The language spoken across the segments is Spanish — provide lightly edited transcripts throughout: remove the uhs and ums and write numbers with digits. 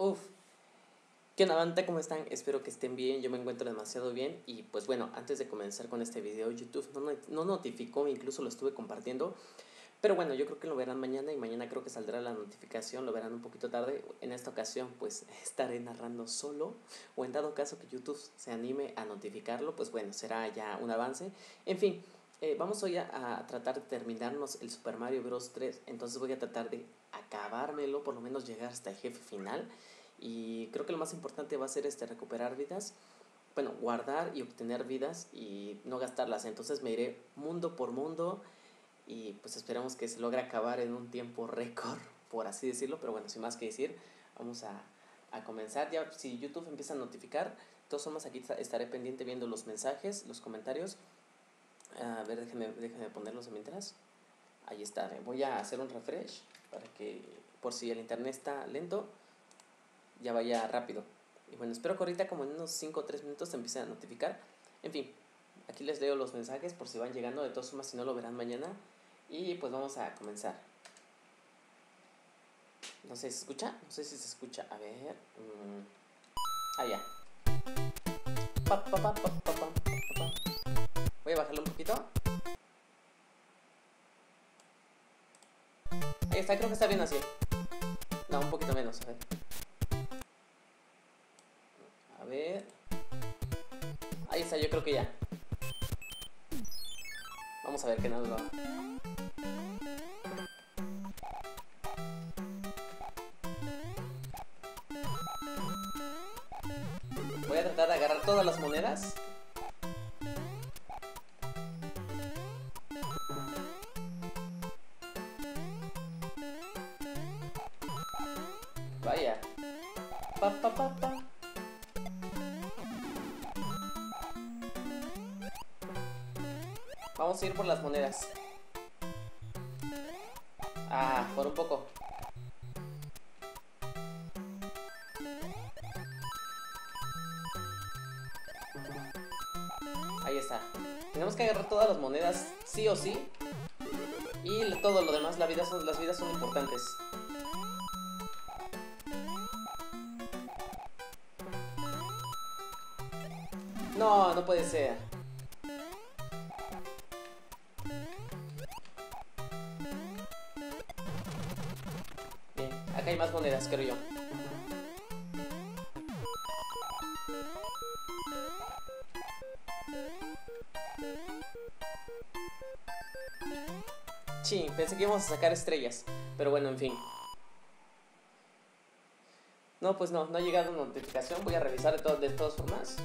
Uf, ¿qué onda, banda? ¿Cómo están? Espero que estén bien, yo me encuentro demasiado bien. Y pues bueno, antes de comenzar con este video, YouTube no notificó, incluso lo estuve compartiendo. Pero bueno, yo creo que lo verán mañana y mañana creo que saldrá la notificación, lo verán un poquito tarde. En esta ocasión pues estaré narrando solo, o en dado caso que YouTube se anime a notificarlo, pues bueno, será ya un avance. En fin, vamos hoy a tratar de terminarnos el Super Mario Bros. 3, entonces voy a tratar de acabármelo, por lo menos llegar hasta el jefe final. Y creo que lo más importante va a ser recuperar vidas, bueno, guardar y obtener vidas y no gastarlas. Entonces me iré mundo por mundo y pues esperamos que se logre acabar en un tiempo récord, por así decirlo. Pero bueno, sin más que decir, vamos a comenzar. Ya si YouTube empieza a notificar, de todas formas aquí estaré pendiente viendo los mensajes, los comentarios. A ver, déjenme ponerlos mientras. Ahí está, voy a hacer un refresh para que, por si el internet está lento, ya vaya rápido. Y bueno, espero que ahorita como en unos 5 o 3 minutos se empiecen a notificar. En fin, aquí les leo los mensajes por si van llegando. De todas formas, si no, lo verán mañana. Y pues vamos a comenzar. No sé si se escucha. No sé si se escucha. A ver. Ya. Voy a bajarlo un poquito. Ahí está, creo que está bien así. No, un poquito menos, a ver. A ver. Ahí está, yo creo que ya. Vamos a ver qué nos va. Voy a tratar de agarrar todas las monedas. Vaya. Vamos a ir por las monedas. Por un poco. Ahí está. Tenemos que agarrar todas las monedas, sí o sí. Y todo lo demás, las vidas son importantes. No, no puede ser. Bien, acá hay más monedas, creo yo. Sí, pensé que íbamos a sacar estrellas. Pero bueno, en fin. No, pues no ha llegado notificación. Voy a revisar de todas formas.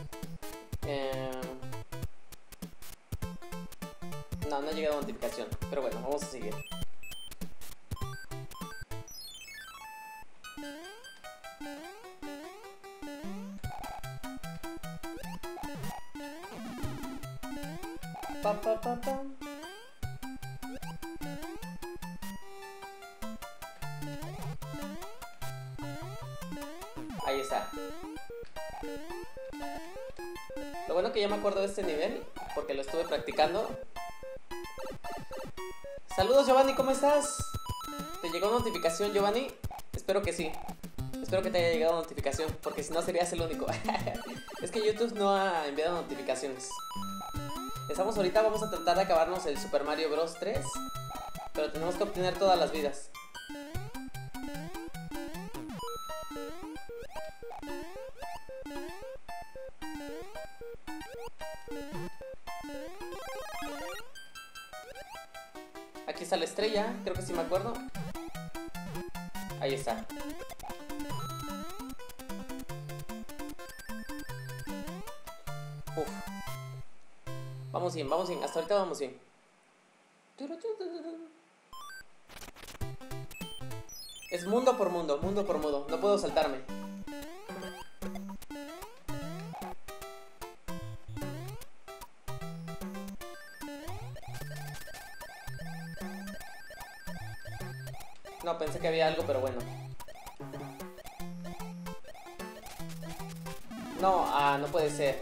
No ha llegado notificación. Pero bueno, vamos a seguir. Ahí está. Lo bueno que ya me acuerdo de este nivel, porque lo estuve practicando. Saludos, Giovanni, ¿cómo estás? ¿Te llegó notificación, Giovanni? Espero que sí. Espero que te haya llegado notificación, porque si no serías el único. Es que YouTube no ha enviado notificaciones. Estamos ahorita, vamos a tratar de acabarnos el Super Mario Bros. 3, pero tenemos que obtener todas las vidas. Aquí está la estrella, creo que sí me acuerdo. Ahí está. Uf. Vamos bien, hasta ahorita vamos bien. Es mundo por mundo, no puedo saltarme. No, pensé que había algo, pero bueno. No, no puede ser.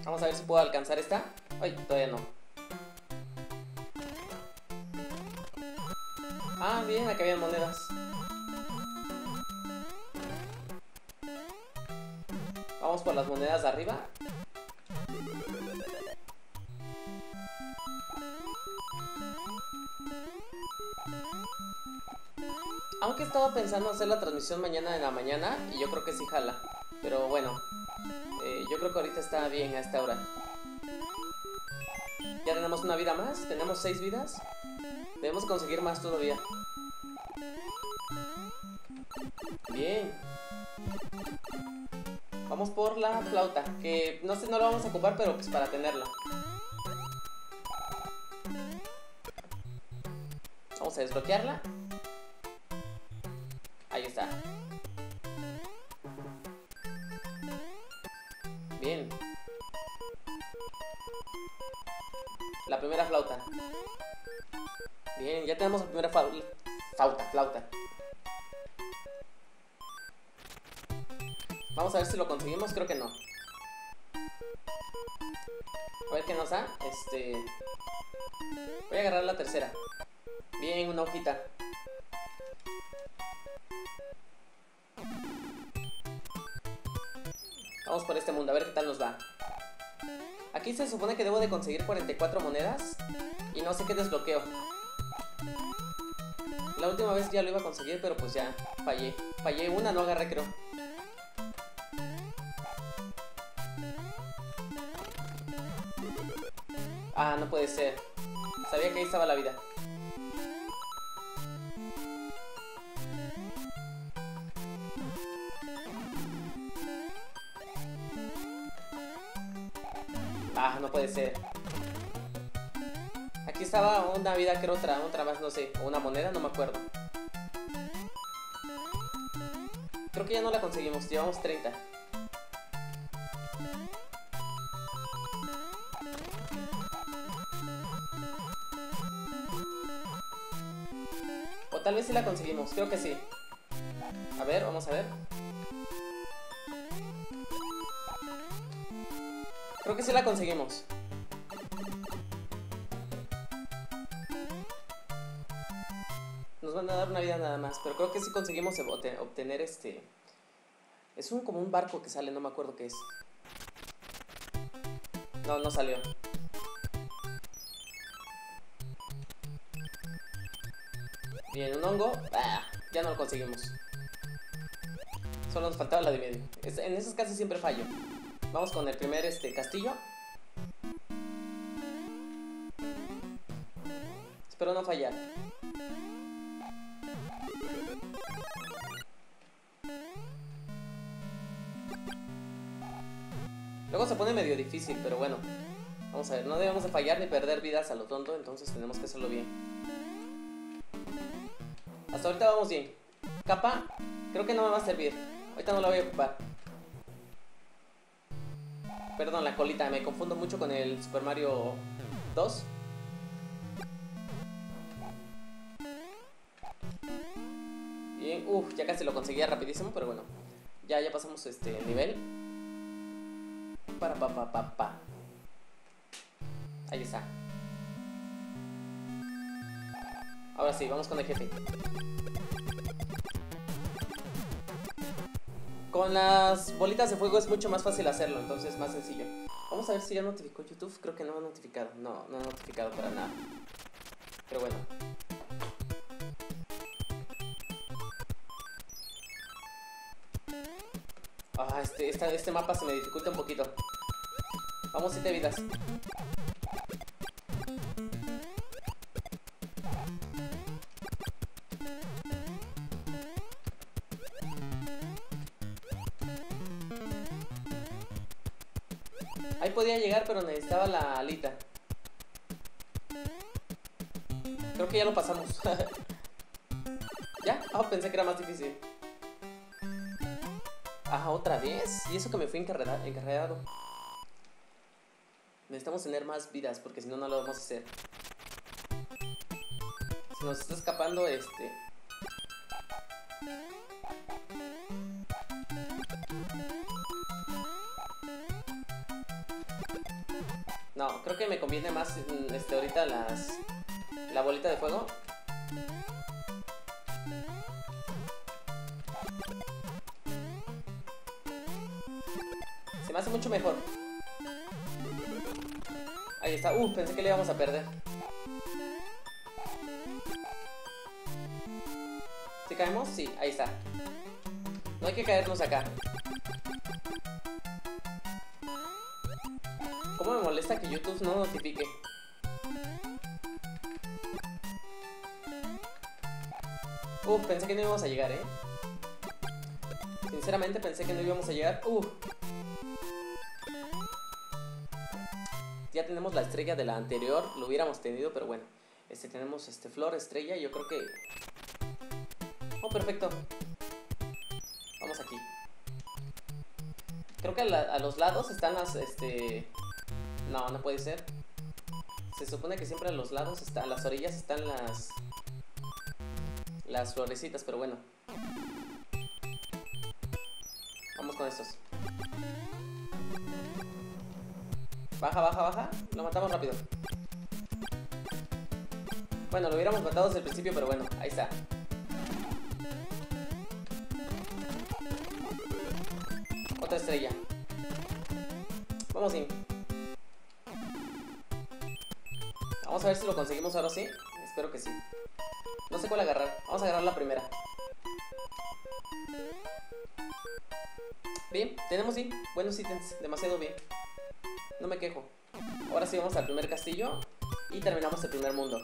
Vamos a ver si puedo alcanzar esta. Ay, todavía no. Ah, bien, aquí habían monedas. Vamos por las monedas de arriba. Aunque he estado pensando hacer la transmisión mañana en la mañana y yo creo que sí jala. Pero bueno, yo creo que ahorita está bien a esta hora. Ya tenemos una vida más, tenemos 6 vidas. Debemos conseguir más todavía. Bien. Vamos por la flauta, que no sé, no la vamos a ocupar, pero pues para tenerla. Vamos a desbloquearla. Ahí está. Bien. La primera flauta. Bien, ya tenemos la primera flauta. Vamos a ver si lo conseguimos, creo que no. A ver qué nos da. Voy a agarrar la tercera. Bien, una hojita. Vamos por este mundo, a ver qué tal nos va. Aquí se supone que debo de conseguir 44 monedas y no sé qué desbloqueo. La última vez ya lo iba a conseguir, pero pues ya fallé. Fallé una, no agarré, creo. Ah, no puede ser. Sabía que ahí estaba la vida. Ah, no puede ser. Aquí estaba una vida, que era otra más, no sé. O una moneda, no me acuerdo. Creo que ya no la conseguimos, llevamos 30. O tal vez sí la conseguimos, creo que sí. A ver, vamos a ver. Creo que sí la conseguimos. Nos van a dar una vida nada más, pero creo que sí conseguimos obtener Es como un barco que sale, no me acuerdo qué es. No, no salió. Bien, un hongo. Ah, ya no lo conseguimos. Solo nos faltaba la de medio. En esos casos siempre fallo. Vamos con el primer castillo. Espero no fallar. Luego se pone medio difícil, pero bueno. Vamos a ver, no debemos de fallar ni perder vidas a lo tonto, entonces tenemos que hacerlo bien. Hasta ahorita vamos bien. Capa, creo que no me va a servir. Ahorita no la voy a ocupar. Perdón, la colita, me confundo mucho con el Super Mario 2. Bien, ya casi lo conseguía rapidísimo, pero bueno. Ya pasamos nivel. Pa. Ahí está. Ahora sí, vamos con el jefe. Con las bolitas de fuego es mucho más fácil hacerlo, entonces más sencillo. Vamos a ver si ya notificó YouTube. Creo que no ha notificado. No ha notificado para nada. Pero bueno. Ah, este mapa se me dificulta un poquito. Vamos, 7 vidas. Ahí podía llegar, pero necesitaba la alita. Creo que ya lo pasamos. ¿Ya? Pensé que era más difícil. ¿Otra vez? Y eso que me fui encarregado. Necesitamos tener más vidas, porque si no, no lo vamos a hacer. Se nos está escapando No, creo que me conviene más ahorita la bolita de fuego. Se me hace mucho mejor. Ahí está. Pensé que le íbamos a perder. ¿Sí caemos? Sí, ahí está. No hay que caernos acá. ¿Cómo me molesta que YouTube no notifique? Pensé que no íbamos a llegar, Sinceramente pensé que no íbamos a llegar. Ya tenemos la estrella de la anterior. Lo hubiéramos tenido, pero bueno. Tenemos flor, estrella. Yo creo que... perfecto. Vamos aquí. Creo que a los lados están las... No, no puede ser. Se supone que siempre a los lados están... A las orillas están las florecitas, pero bueno. Vamos con estos. Baja, baja, baja. Lo matamos rápido. Bueno, lo hubiéramos matado desde el principio, pero bueno, ahí está. Otra estrella. Vamos in. Vamos a ver si lo conseguimos ahora sí. Espero que sí. No sé cuál agarrar. Vamos a agarrar la primera. Bien, tenemos sí. Buenos ítems. Demasiado bien. No me quejo. Ahora sí vamos al primer castillo. Y terminamos el primer mundo.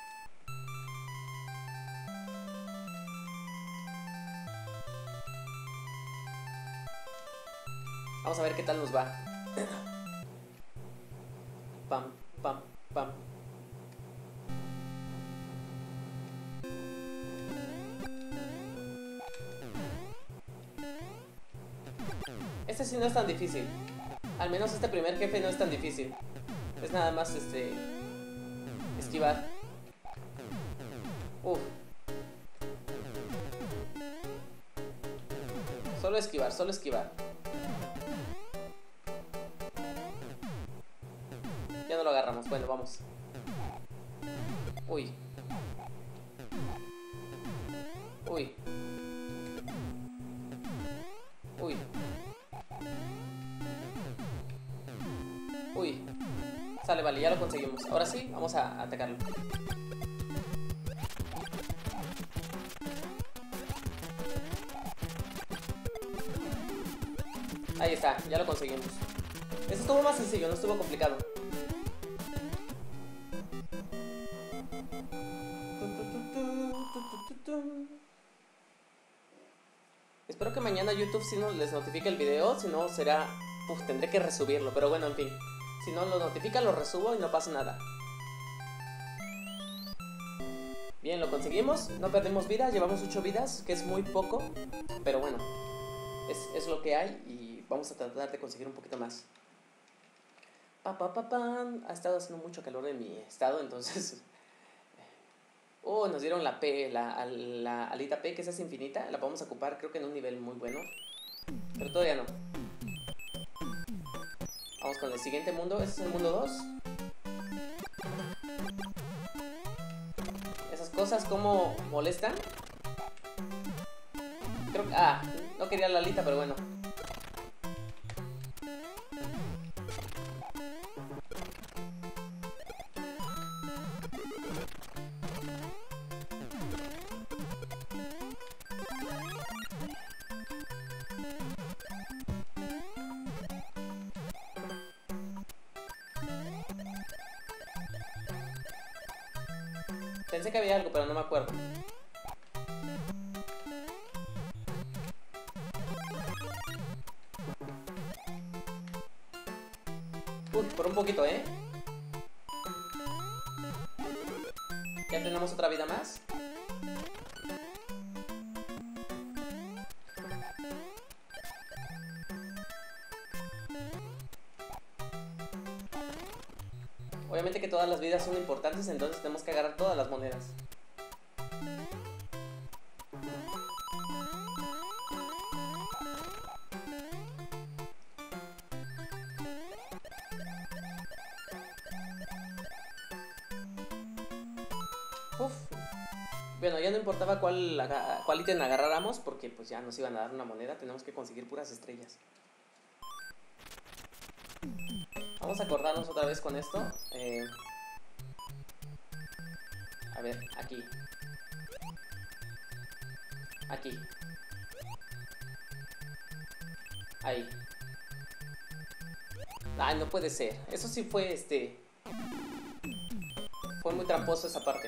Vamos a ver qué tal nos va. Pam, pam, pam. Este sí no es tan difícil. Al menos este primer jefe no es tan difícil. Es nada más esquivar. Solo esquivar, solo esquivar. Ya no lo agarramos. Bueno, vamos. Uy. Uy. Uy. Uy. Sale, vale, ya lo conseguimos. Ahora sí, vamos a atacarlo. Ahí está, ya lo conseguimos. Esto estuvo más sencillo, no estuvo complicado. Espero que mañana YouTube sí nos les notifique el video. Si no será... tendré que resubirlo. Pero bueno, en fin. Si no lo notifica, lo resubo y no pasa nada. Bien, lo conseguimos. No perdimos vidas. Llevamos 8 vidas, que es muy poco. Pero bueno, es lo que hay. Y vamos a tratar de conseguir un poquito más. Ha estado haciendo mucho calor en mi estado, entonces... nos dieron la P, la alita P, que esa es infinita. La podemos ocupar, creo que en un nivel muy bueno. Pero todavía no. Vamos con el siguiente mundo. Este es el mundo 2. Esas cosas como molestan. Creo que... no quería la alita, pero bueno. Pensé que había algo, pero no me acuerdo. Por un poquito, ¿eh? Ya tenemos otra vida más. Obviamente que todas las vidas son importantes, entonces tenemos que agarrar todas las monedas. Uf. Bueno, ya no importaba cuál ítem agarráramos, porque pues ya nos iban a dar una moneda. Tenemos que conseguir puras estrellas. Vamos a acordarnos otra vez con esto. A ver, aquí. Aquí. Ahí. Ay, no puede ser. Eso sí fue fue muy tramposo esa parte.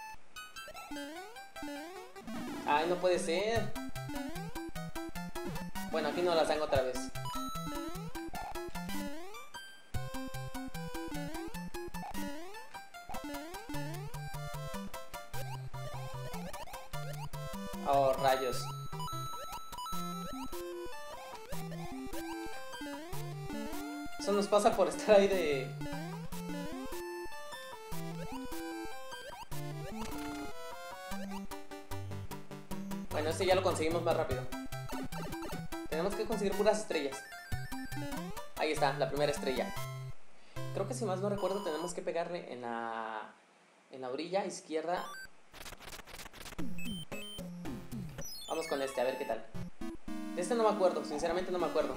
Ay, no puede ser. Bueno, aquí no las dan otra vez. Oh, rayos. Eso nos pasa por estar ahí de... Bueno, este ya lo conseguimos más rápido. Tenemos que conseguir puras estrellas. Ahí está, la primera estrella. Creo que si más no recuerdo tenemos que pegarle en la orilla izquierda. Vamos con este, a ver qué tal. De este no me acuerdo, sinceramente no me acuerdo.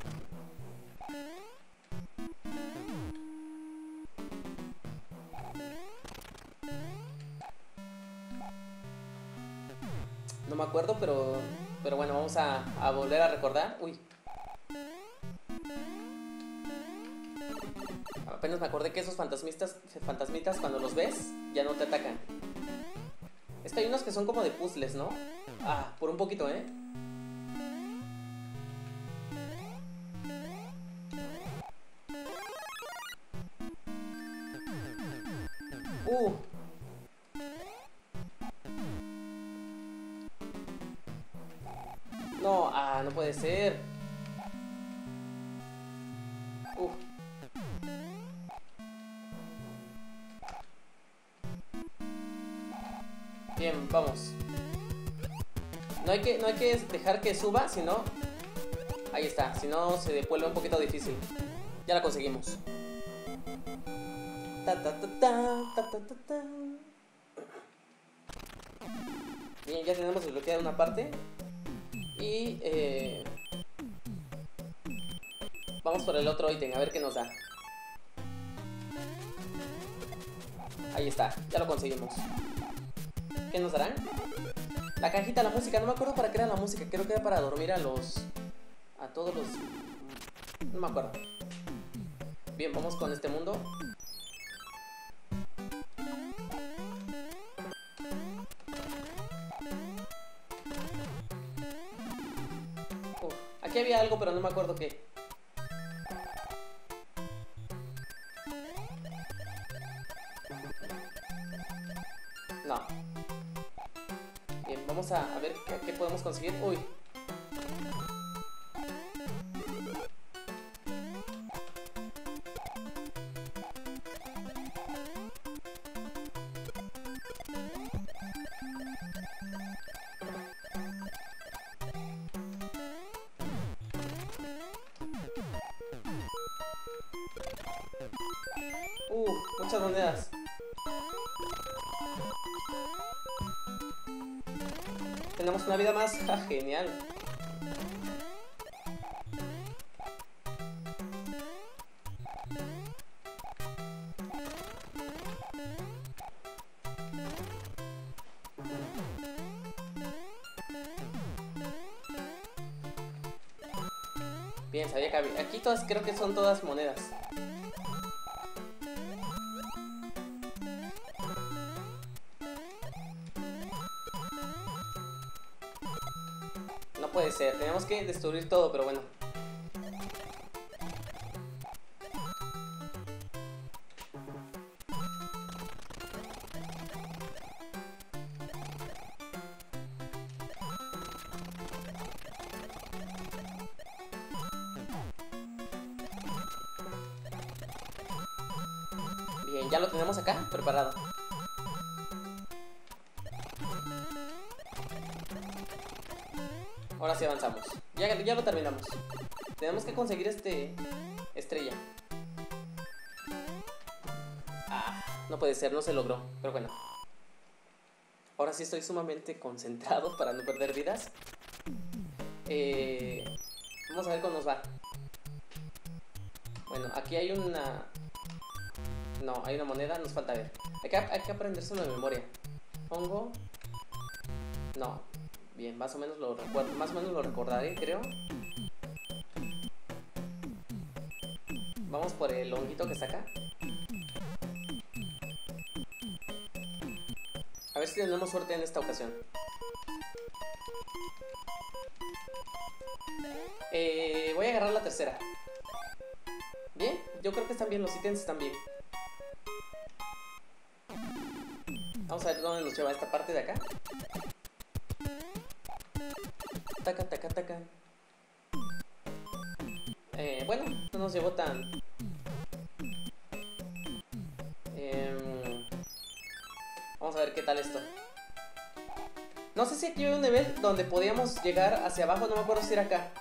No me acuerdo, pero bueno, vamos a volver a recordar. Uy. Apenas me acordé que esos fantasmitas cuando los ves ya no te atacan. Es que hay unos que son como de puzzles, ¿no? Ah, por un poquito, ¿eh? No, no puede ser. Bien, vamos. No hay que dejar que suba, si no... Ahí está, si no se vuelve un poquito difícil. Ya la conseguimos. Bien, ya tenemos desbloqueada una parte. Y vamos por el otro ítem, a ver qué nos da. Ahí está, ya lo conseguimos. ¿Qué nos darán? La cajita, la música, no me acuerdo para qué era la música. Creo que era para dormir a todos los... No me acuerdo. Bien, vamos con este mundo. Aquí había algo, pero no me acuerdo qué. No. Bien, vamos a ver qué podemos conseguir. Uy. Muchas monedas. Tenemos una vida más. Ja, genial. Bien, sabía que había. Aquí todas creo que son todas monedas. No puede ser, tenemos que destruir todo, pero bueno. Bien, ya lo tenemos acá, preparado. Ahora sí avanzamos. Ya lo terminamos. Tenemos que conseguir estrella. No puede ser, no se logró. Pero bueno. Ahora sí estoy sumamente concentrado para no perder vidas. Vamos a ver cómo nos va. Bueno, aquí hay una... No, hay una moneda, nos falta ver. Hay que aprendérselo de memoria. Hongo. No. Bien, más o menos lo recuerdo. Más o menos lo recordaré, creo. Vamos por el honguito que está acá. A ver si tenemos suerte en esta ocasión. Voy a agarrar la tercera. Bien, yo creo que están bien, los ítems están bien. Vamos a ver dónde nos lleva esta parte de acá. Taca, taca, taca. Bueno, no nos llevó tan... Vamos a ver qué tal esto. No sé si aquí hay un nivel donde podíamos llegar hacia abajo, no me acuerdo si era acá.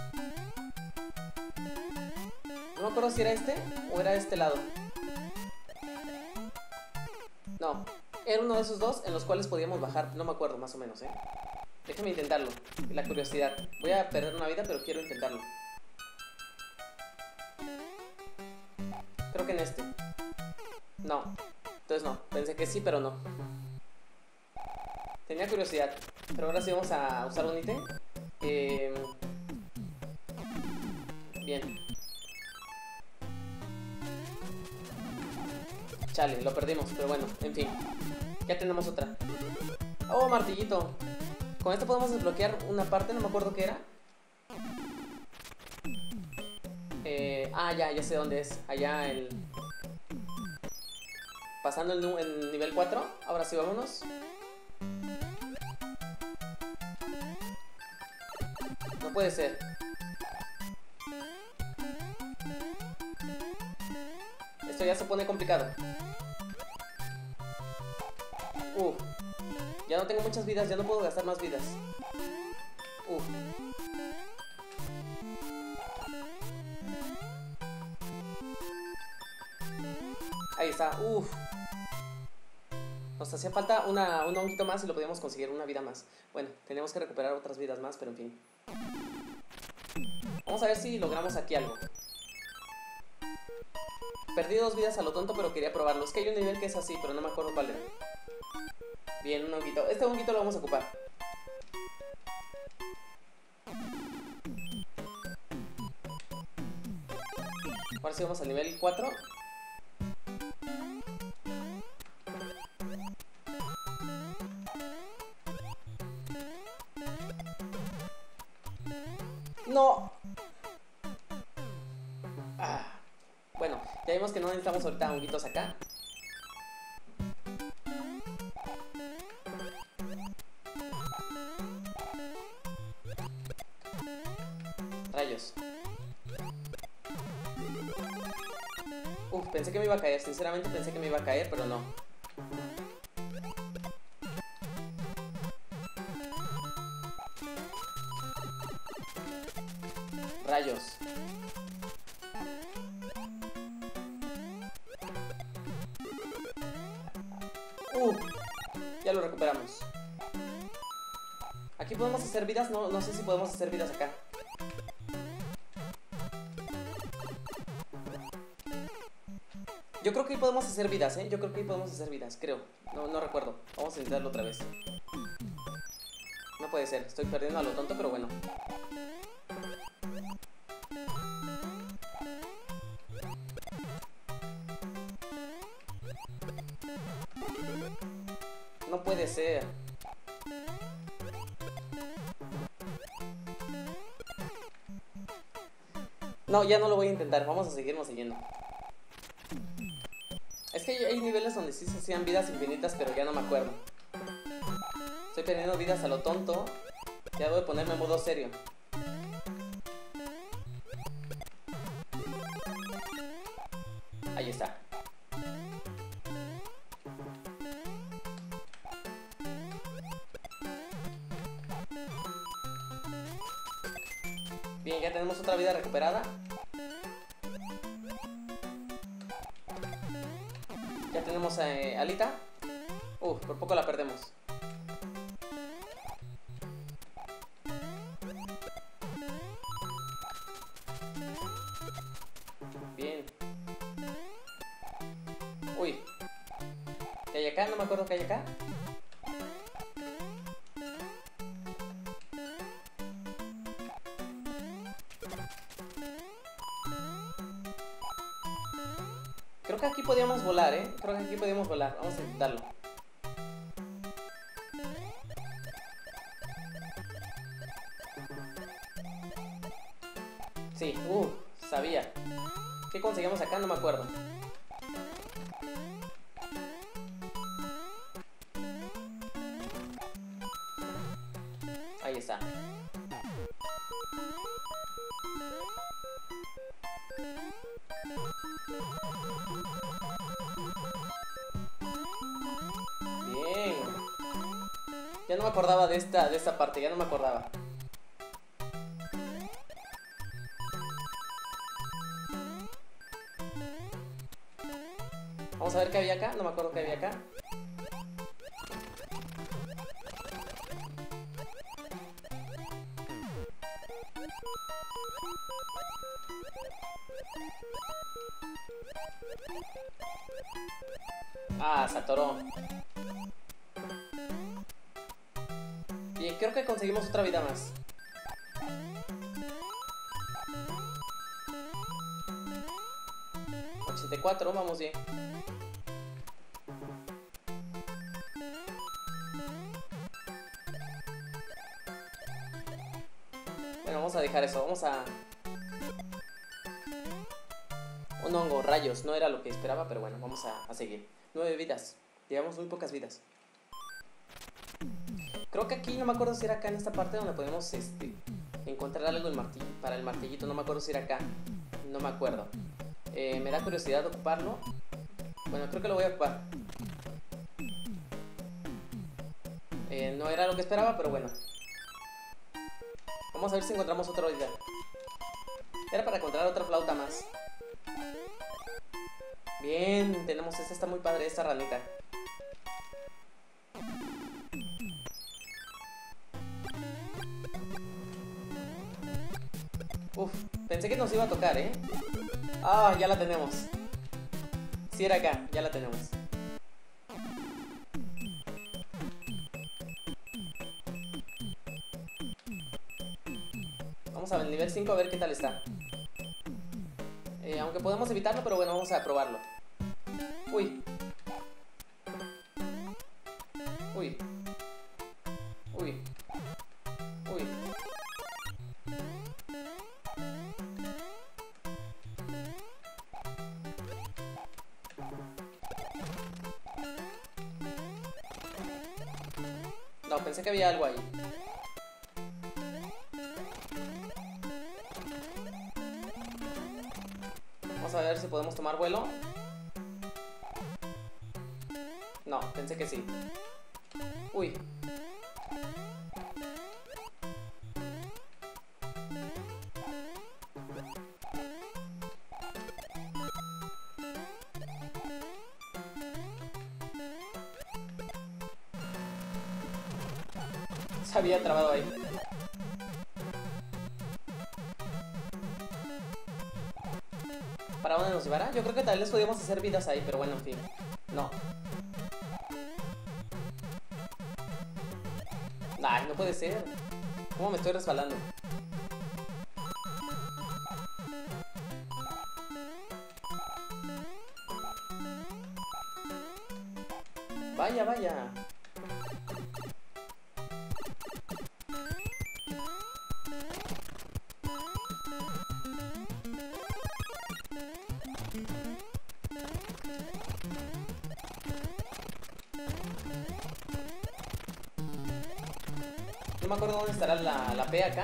No me acuerdo si era este o era este lado. No, era uno de esos dos en los cuales podíamos bajar, no me acuerdo más o menos, Déjame intentarlo, la curiosidad. Voy a perder una vida, pero quiero intentarlo. Creo que en este. No, entonces no, pensé que sí, pero no. Tenía curiosidad, pero ahora sí vamos a usar un ítem. Bien. Chale, lo perdimos, pero bueno, en fin. Ya tenemos otra. Oh, martillito. Con esto podemos desbloquear una parte, no me acuerdo qué era. Ya sé dónde es. Allá el... Pasando el nivel 4. Ahora sí, vámonos. No puede ser. Esto ya se pone complicado. Ya no tengo muchas vidas, ya no puedo gastar más vidas. Ahí está, Nos hacía falta un honguito más y lo podíamos conseguir, una vida más. Bueno, tenemos que recuperar otras vidas más, pero en fin. Vamos a ver si logramos aquí algo. Perdí 2 vidas a lo tonto, pero quería probarlo. Es que hay un nivel que es así, pero no me acuerdo cuál era. Bien, un honguito. Este honguito lo vamos a ocupar. Ahora sí vamos al nivel 4. ¡No! Bueno, ya vimos que no necesitamos ahorita honguitos acá. Rayos. Pensé que me iba a caer. Sinceramente pensé que me iba a caer, pero no. Rayos. Ya lo recuperamos. Aquí podemos hacer vidas. No sé si podemos hacer vidas acá. Yo creo que ahí podemos hacer vidas, Yo creo que ahí podemos hacer vidas, creo. No recuerdo. Vamos a intentarlo otra vez. No puede ser, estoy perdiendo a lo tonto, pero bueno. No puede ser. No, ya no lo voy a intentar. Vamos a seguirnos siguiendo. Es que hay niveles donde sí se hacían vidas infinitas, pero ya no me acuerdo. Estoy perdiendo vidas a lo tonto. Ya debo de ponerme en modo serio. Ahí está. Bien, ya tenemos otra vida recuperada. Ya tenemos Alita. Por poco la perdemos. acá? No me acuerdo qué hay acá. Creo que aquí podíamos volar, ¿eh? Creo que aquí podíamos volar. Vamos a intentarlo. Sí, sabía. ¿Qué conseguimos acá? No me acuerdo. Ahí está. Bien. Ya no me acordaba de esta parte, ya no me acordaba. Vamos a ver qué había acá, no me acuerdo qué había acá. Ah, se atoró. Bien, creo que conseguimos otra vida más. $84, vamos bien. Bueno, vamos a dejar eso, vamos a... Un hongo, rayos, no era lo que esperaba, pero bueno, vamos a seguir. 9 vidas, llevamos muy pocas vidas. Creo que aquí, no me acuerdo si era acá en esta parte donde podemos encontrar algo para el martillito. No me acuerdo si era acá, no me acuerdo. Me da curiosidad ocuparlo. Bueno, creo que lo voy a ocupar. No era lo que esperaba, pero bueno. Vamos a ver si encontramos otra vida. Era para encontrar otra flauta más. Bien, tenemos esta, está muy padre esta ranita. Uf, pensé que nos iba a tocar, ¿eh? Ah, ya la tenemos. Sí era acá, ya la tenemos. Vamos al nivel 5 a ver qué tal está. Aunque podemos evitarlo, pero bueno, vamos a probarlo. Uy. Uy. Uy. Uy. No, pensé que había algo ahí. Vamos a ver si podemos tomar vuelo. No, pensé que sí. Uy. Se había trabado ahí. ¿Para dónde nos llevará? Yo creo que tal vez podíamos hacer vidas ahí, pero bueno, en fin. No. Ay, no puede ser. ¿Cómo me estoy resbalando? Vaya, vaya. No me acuerdo dónde estará la P acá.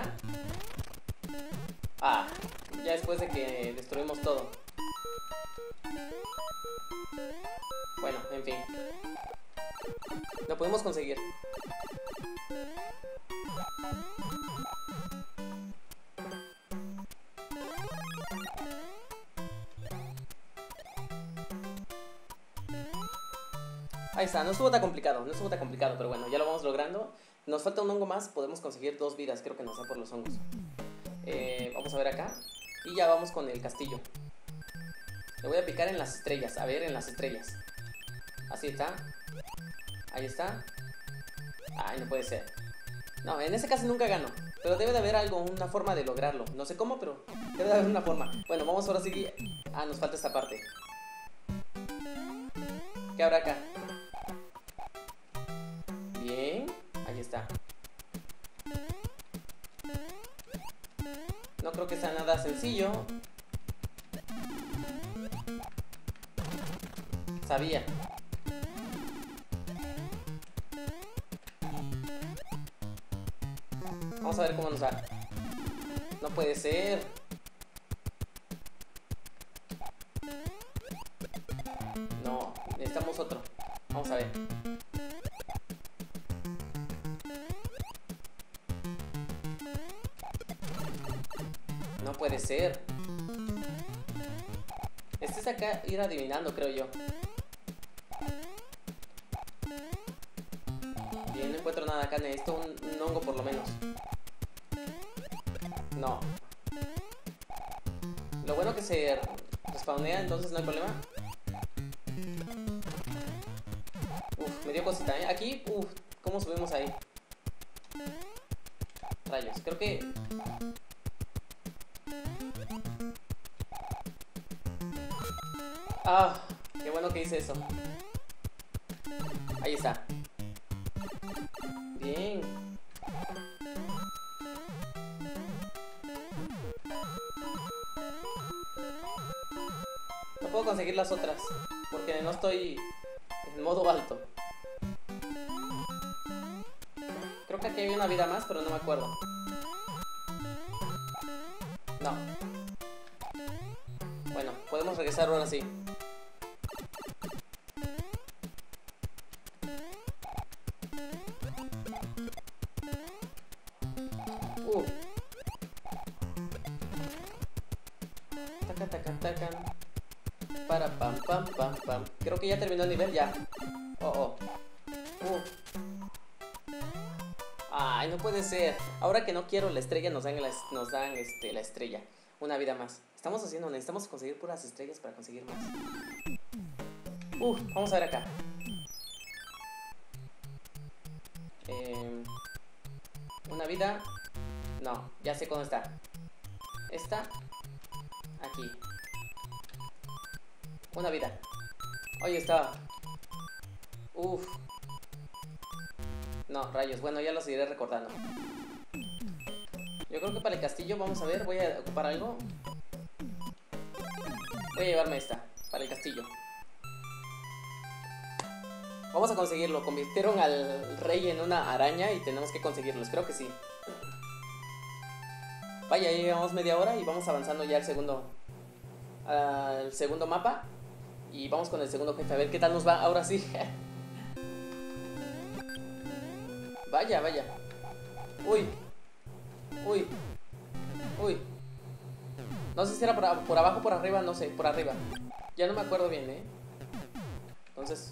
Ah, ya después de que destruimos todo. Bueno, en fin. Lo pudimos conseguir. Ahí está, no estuvo tan complicado, pero bueno, ya lo vamos logrando. Nos falta un hongo más, podemos conseguir 2 vidas, creo que nos da por los hongos. Vamos a ver acá. Y ya vamos con el castillo. Le voy a picar en las estrellas, a ver, en las estrellas. Así está. Ahí está. Ay, no puede ser. No, en ese caso nunca gano. Pero debe de haber algo, una forma de lograrlo. No sé cómo, pero debe de haber una forma. Bueno, vamos ahora sí. Ah, nos falta esta parte. ¿Qué habrá acá? Bien. Ahí está. No creo que sea nada sencillo. Sabía. Vamos a ver cómo nos va. No puede ser. No, necesitamos otro. Vamos a ver. No puede ser. Este es acá ir adivinando, creo yo. Bien, no encuentro nada acá. Necesito un hongo por lo menos. No. Lo bueno que se respawnea, entonces no hay problema. Uf, me dio cosita, ¿eh? Aquí, uf, ¿cómo subimos ahí? Rayos, creo que... Ah, qué bueno que hice eso. Ahí está. Bien. No puedo conseguir las otras porque no estoy en modo alto. Creo que aquí hay una vida más, pero no me acuerdo. No. Bueno, podemos regresar ahora sí. Taca, taca, taca. Para pam, pam, pam, pam. Creo que ya terminó el nivel, ya. Oh, oh. Ay, no puede ser. Ahora que no quiero la estrella, nos dan la estrella. Una vida más. Necesitamos conseguir puras estrellas para conseguir más. Vamos a ver acá. Una vida. No, ya sé cómo está. Esta. Aquí. Una vida. Oye, está. No, rayos. Bueno, ya lo seguiré recordando. Yo creo que para el castillo, vamos a ver. Voy a ocupar algo. Voy a llevarme esta. Para el castillo. Vamos a conseguirlo. Convirtieron al rey en una araña y tenemos que conseguirlo. Espero que sí. Vaya, ya llevamos media hora y vamos avanzando ya al segundo mapa. Y vamos con el segundo jefe. A ver qué tal nos va ahora sí. Vaya, vaya. Uy. No sé si era por abajo o por arriba, no sé, por arriba. Ya no me acuerdo bien, ¿eh? Entonces,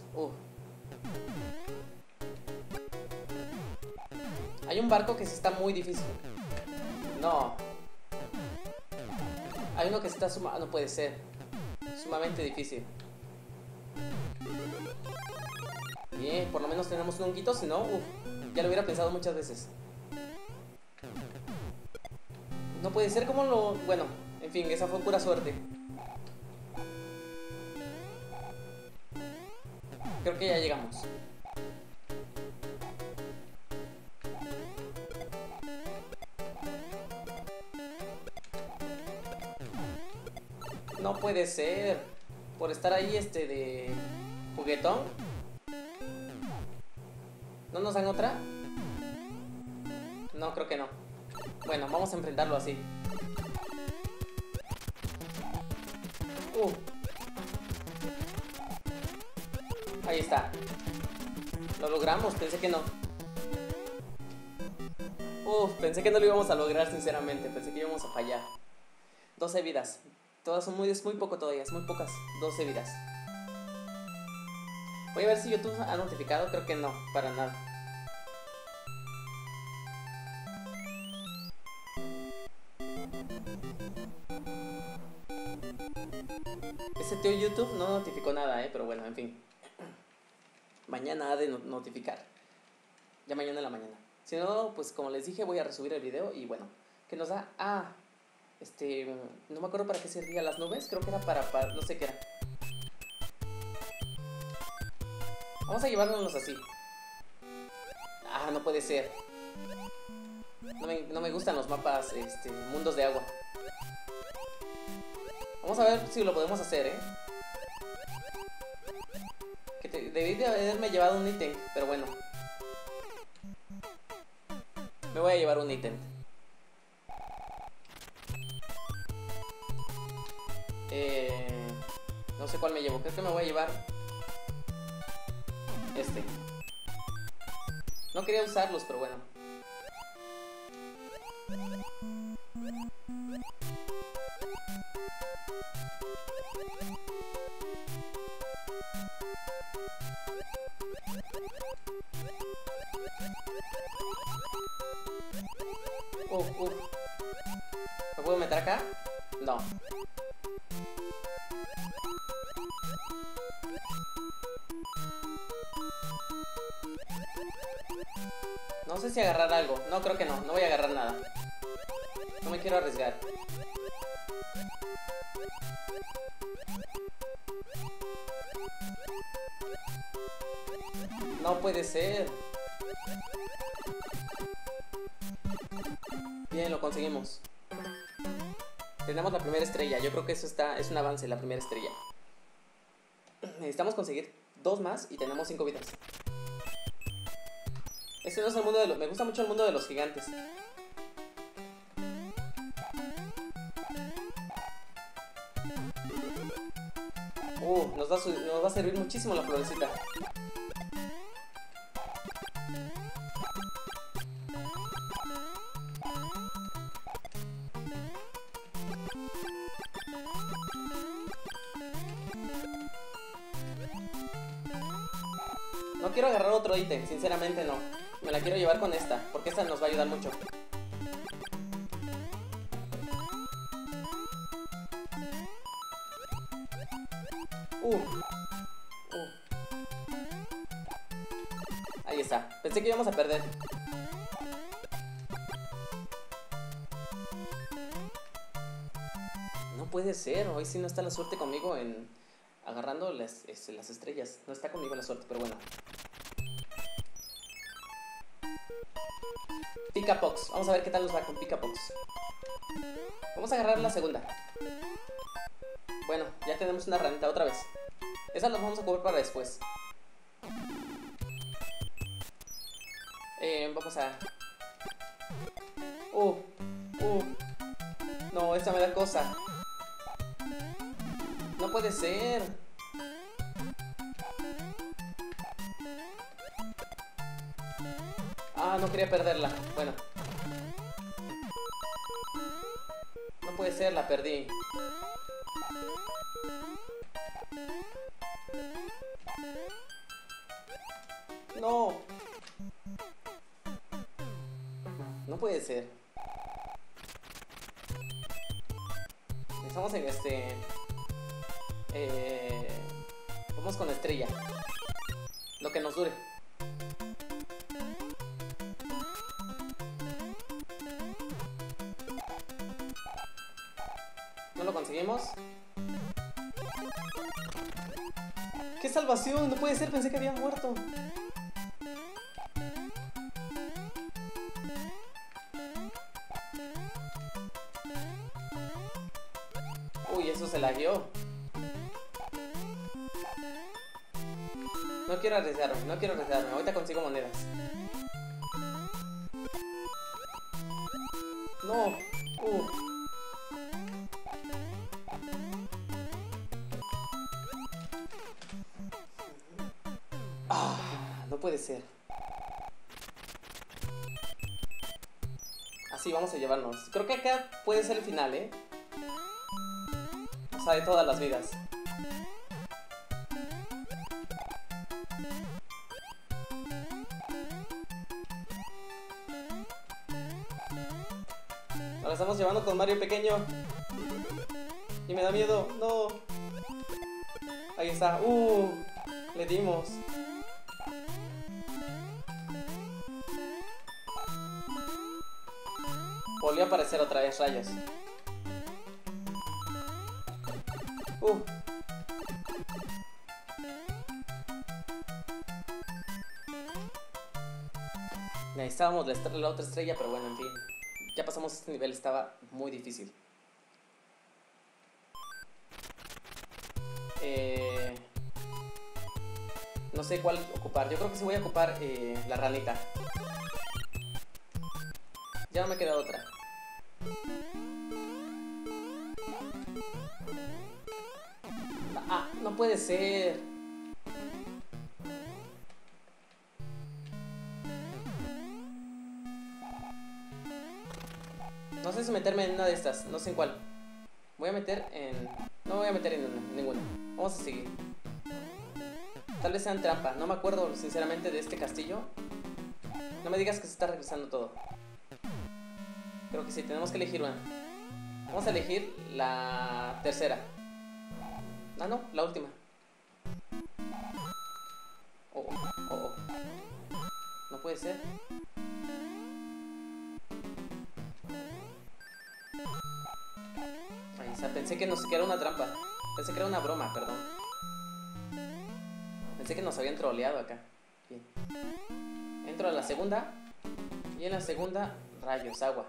hay un barco que sí está muy difícil. No. Hay uno que sí está no puede ser. Sumamente difícil. Bien, por lo menos tenemos un honguito, si no, ya lo hubiera pensado muchas veces. No puede ser como lo... Bueno, en fin, esa fue pura suerte. Creo que ya llegamos. No puede ser. Por estar ahí de juguetón. ¿No nos dan otra? No, creo que no. Bueno, vamos a enfrentarlo así. Ahí está. Lo logramos, pensé que no. Pensé que no lo íbamos a lograr, sinceramente. Pensé que íbamos a fallar. 12 vidas. Todas son es muy poco todavía, es muy pocas. 12 vidas. Voy a ver si YouTube ha notificado. Creo que no, para nada. Ese tío YouTube no notificó nada, pero bueno, en fin. Mañana ha de notificar. Ya mañana en la mañana. Si no, pues como les dije, voy a resubir el video. Y bueno, ¿qué nos da? No me acuerdo para qué servía las nubes. Creo que era para no sé qué era. Vamos a llevárnoslos así. No puede ser. No me gustan los mapas, mundos de agua. Vamos a ver si lo podemos hacer, debí de haberme llevado un ítem, pero bueno. Me voy a llevar un ítem. No sé cuál me llevo. Creo que me voy a llevar No quería usarlos, pero bueno. ¿Me puedo meter acá? No. No sé si agarrar algo. No, creo que no. No voy a agarrar nada. No me quiero arriesgar. No puede ser. Bien, lo conseguimos. Tenemos la primera estrella. Yo creo que eso es un avance, la primera estrella. Necesitamos conseguir 2 más y tenemos 5 vidas. Este no es el mundo de los... Me gusta mucho el mundo de los gigantes. Nos va a servir muchísimo la florecita. No quiero agarrar otro ítem, sinceramente no. Me la quiero llevar con esta, porque esta nos va a ayudar mucho. Ahí está. Pensé que íbamos a perder. No puede ser. Hoy sí no está la suerte conmigo en agarrando las estrellas. No está conmigo la suerte, pero bueno. Picapox. Vamos a ver qué tal nos va con Picapox. Vamos a agarrar la segunda. Bueno, ya tenemos una ranita otra vez. Esa la vamos a cubrir para después. Vamos a... No, esta me da cosa. No puede ser. No quería perderla. Bueno. No puede ser, la perdí. No. No puede ser. Estamos en vamos con estrella. Lo que nos dure. ¿No lo conseguimos? ¡Qué salvación! No puede ser, pensé que había muerto. Uy, eso se lagueó. No quiero arriesgarme, no quiero arriesgarme. Ahorita consigo monedas. No. No puede ser. Así vamos a llevarnos. Creo que acá puede ser el final, O sea, de todas las vidas. Nos la estamos llevando con Mario pequeño. Y me da miedo. No. Ahí está. Le dimos. Volvió a aparecer otra vez, rayos. Necesitábamos la otra estrella, pero bueno, en fin. Ya pasamos este nivel, estaba muy difícil. No sé cuál ocupar. Yo creo que sí voy a ocupar la ranita. Ya no me queda otra. Ah, no puede ser. No sé si meterme en una de estas. No sé en cuál. Voy a meter en... No me voy a meter en ninguna. Vamos a seguir. Tal vez sean trampa. No me acuerdo sinceramente de este castillo. No me digas que se está regresando todo. Creo que sí, tenemos que elegir una. Vamos a elegir la tercera. Ah, no, la última. Oh, oh, oh. No puede ser. Ay, o sea, pensé que era una trampa. Pensé que era una broma, perdón. Pensé que nos habían troleado acá. Bien. Entro a la segunda. Y en la segunda, rayos, agua.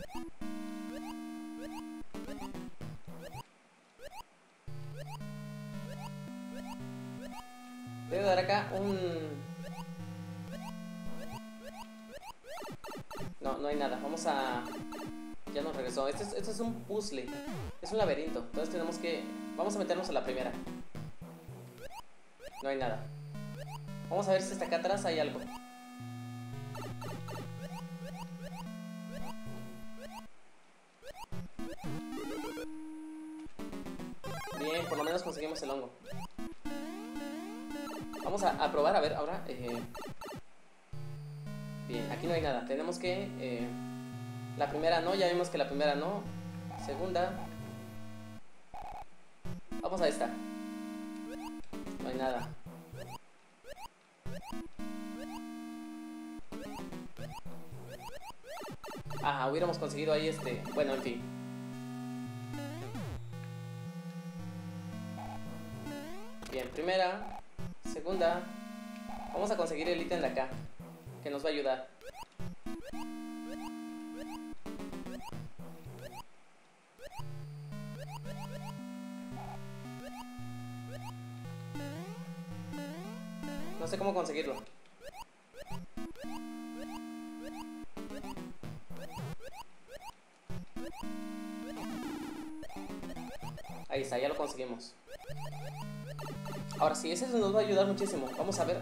Debe dar acá un... No, no hay nada. Vamos a... Ya nos regresó. Esto es un puzzle. Es un laberinto. Entonces tenemos que... Vamos a meternos a la primera. No hay nada. Vamos a ver si hasta acá atrás hay algo. Bien, por lo menos conseguimos el hongo. Vamos a probar, a ver, ahora. Bien, aquí no hay nada. Tenemos que... la primera no, ya vimos que la primera no. Segunda. Vamos a esta. No hay nada. Ah, hubiéramos conseguido ahí Bueno, en fin. Bien, primera. Segunda. Vamos a conseguir el ítem de acá, que nos va a ayudar. No sé cómo conseguirlo. Ahí está, ya lo conseguimos. Ahora sí, ese nos va a ayudar muchísimo. Vamos a ver.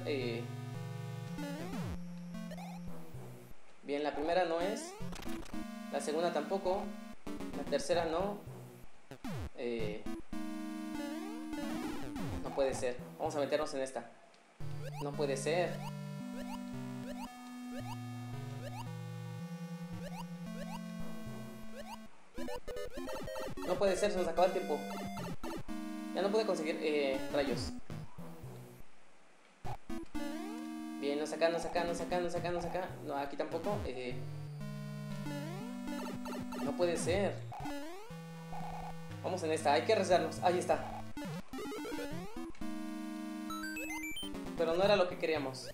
Bien, la primera no es. La segunda tampoco. La tercera no. No puede ser. Vamos a meternos en esta. No puede ser. No puede ser, se nos acaba el tiempo. Ya no pude conseguir rayos. Bien, nos acá, nos acá, nos acá, nos acá, nos acá. No, aquí tampoco. No puede ser. Vamos en esta, hay que arriesgarnos. Ahí está. Pero no era lo que queríamos.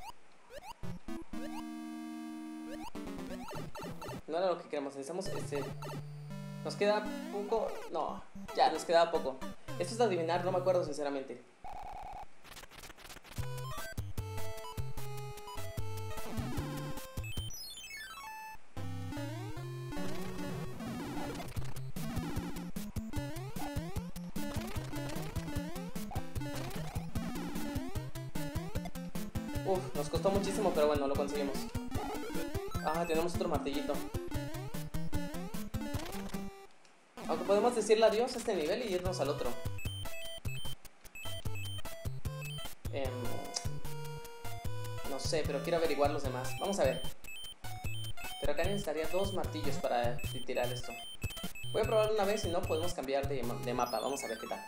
No era lo que queríamos. Necesitamos Nos queda poco. No, ya, nos quedaba poco. Esto es de adivinar, no me acuerdo sinceramente. Uf, nos costó muchísimo, pero bueno, lo conseguimos. Ah, tenemos otro martillito. Aunque podemos decirle adiós a este nivel y irnos al otro. No sé, pero quiero averiguar los demás. Vamos a ver. Pero acá necesitaría 2 martillos para tirar esto. Voy a probar una vez, si no podemos cambiar de mapa. Vamos a ver qué tal.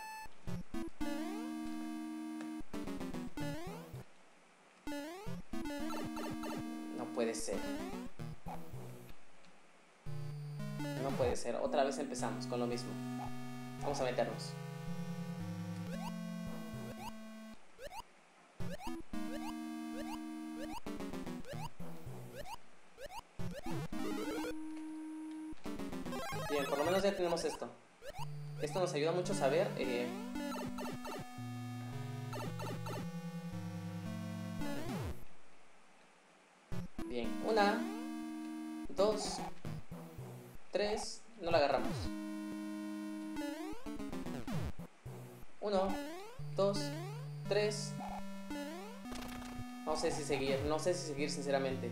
No puede ser. No puede ser. Otra vez empezamos con lo mismo. Vamos a meternos. Bien, por lo menos ya tenemos esto. Esto nos ayuda mucho a saber... Bien, 1, 2, 3, no la agarramos. 1, 2, 3. No sé si seguir sinceramente.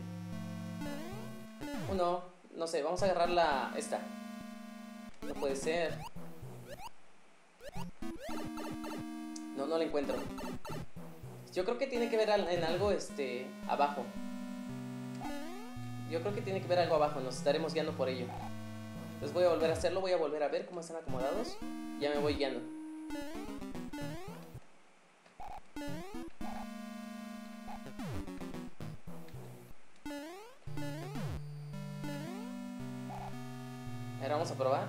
1, no sé, vamos a agarrar esta. No puede ser. No la encuentro. Yo creo que tiene que ver en algo abajo. Yo creo que tiene que ver algo abajo, nos estaremos guiando por ello. Entonces voy a volver a hacerlo, voy a volver a ver cómo están acomodados. Ya me voy guiando. Ahora vamos a probar.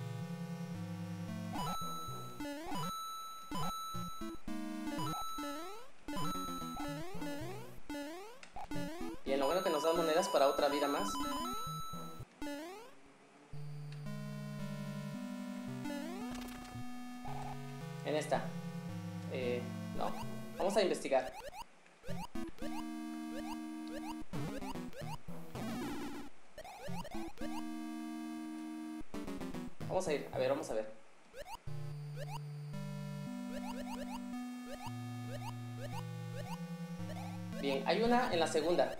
Bien, lo bueno que nos dan monedas para otra vida más. En esta. No. Vamos a investigar. Vamos a ir. A ver, vamos a ver. Bien, hay una en la segunda.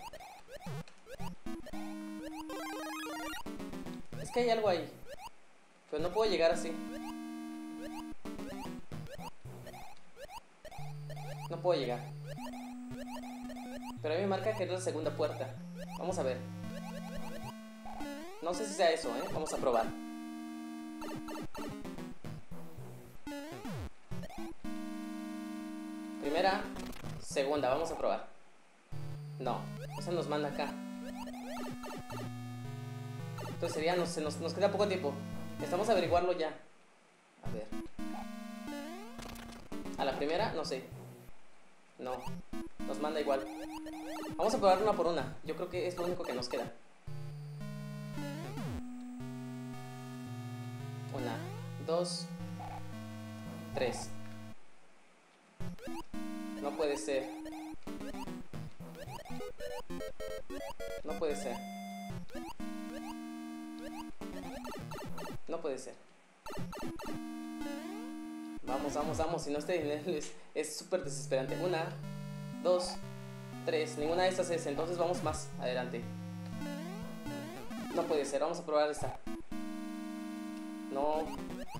Es que hay algo ahí. Pero no puedo llegar así. No puedo llegar. Pero a mí me marca que es la segunda puerta. Vamos a ver. No sé si sea eso, ¿eh? Vamos a probar. Primera, segunda, vamos a probar. No, esa nos manda acá. Entonces sería, nos queda poco tiempo. Necesitamos averiguarlo ya. A ver. A la primera, no sé. No, nos manda igual. Vamos a probar una por una. Yo creo que es lo único que nos queda. 1, 2, 3. No puede ser. No puede ser. No puede ser. Vamos, vamos, vamos. Si no este nivel es súper desesperante. 1, 2, 3. Ninguna de estas es. Entonces vamos más adelante. No puede ser. Vamos a probar esta. No.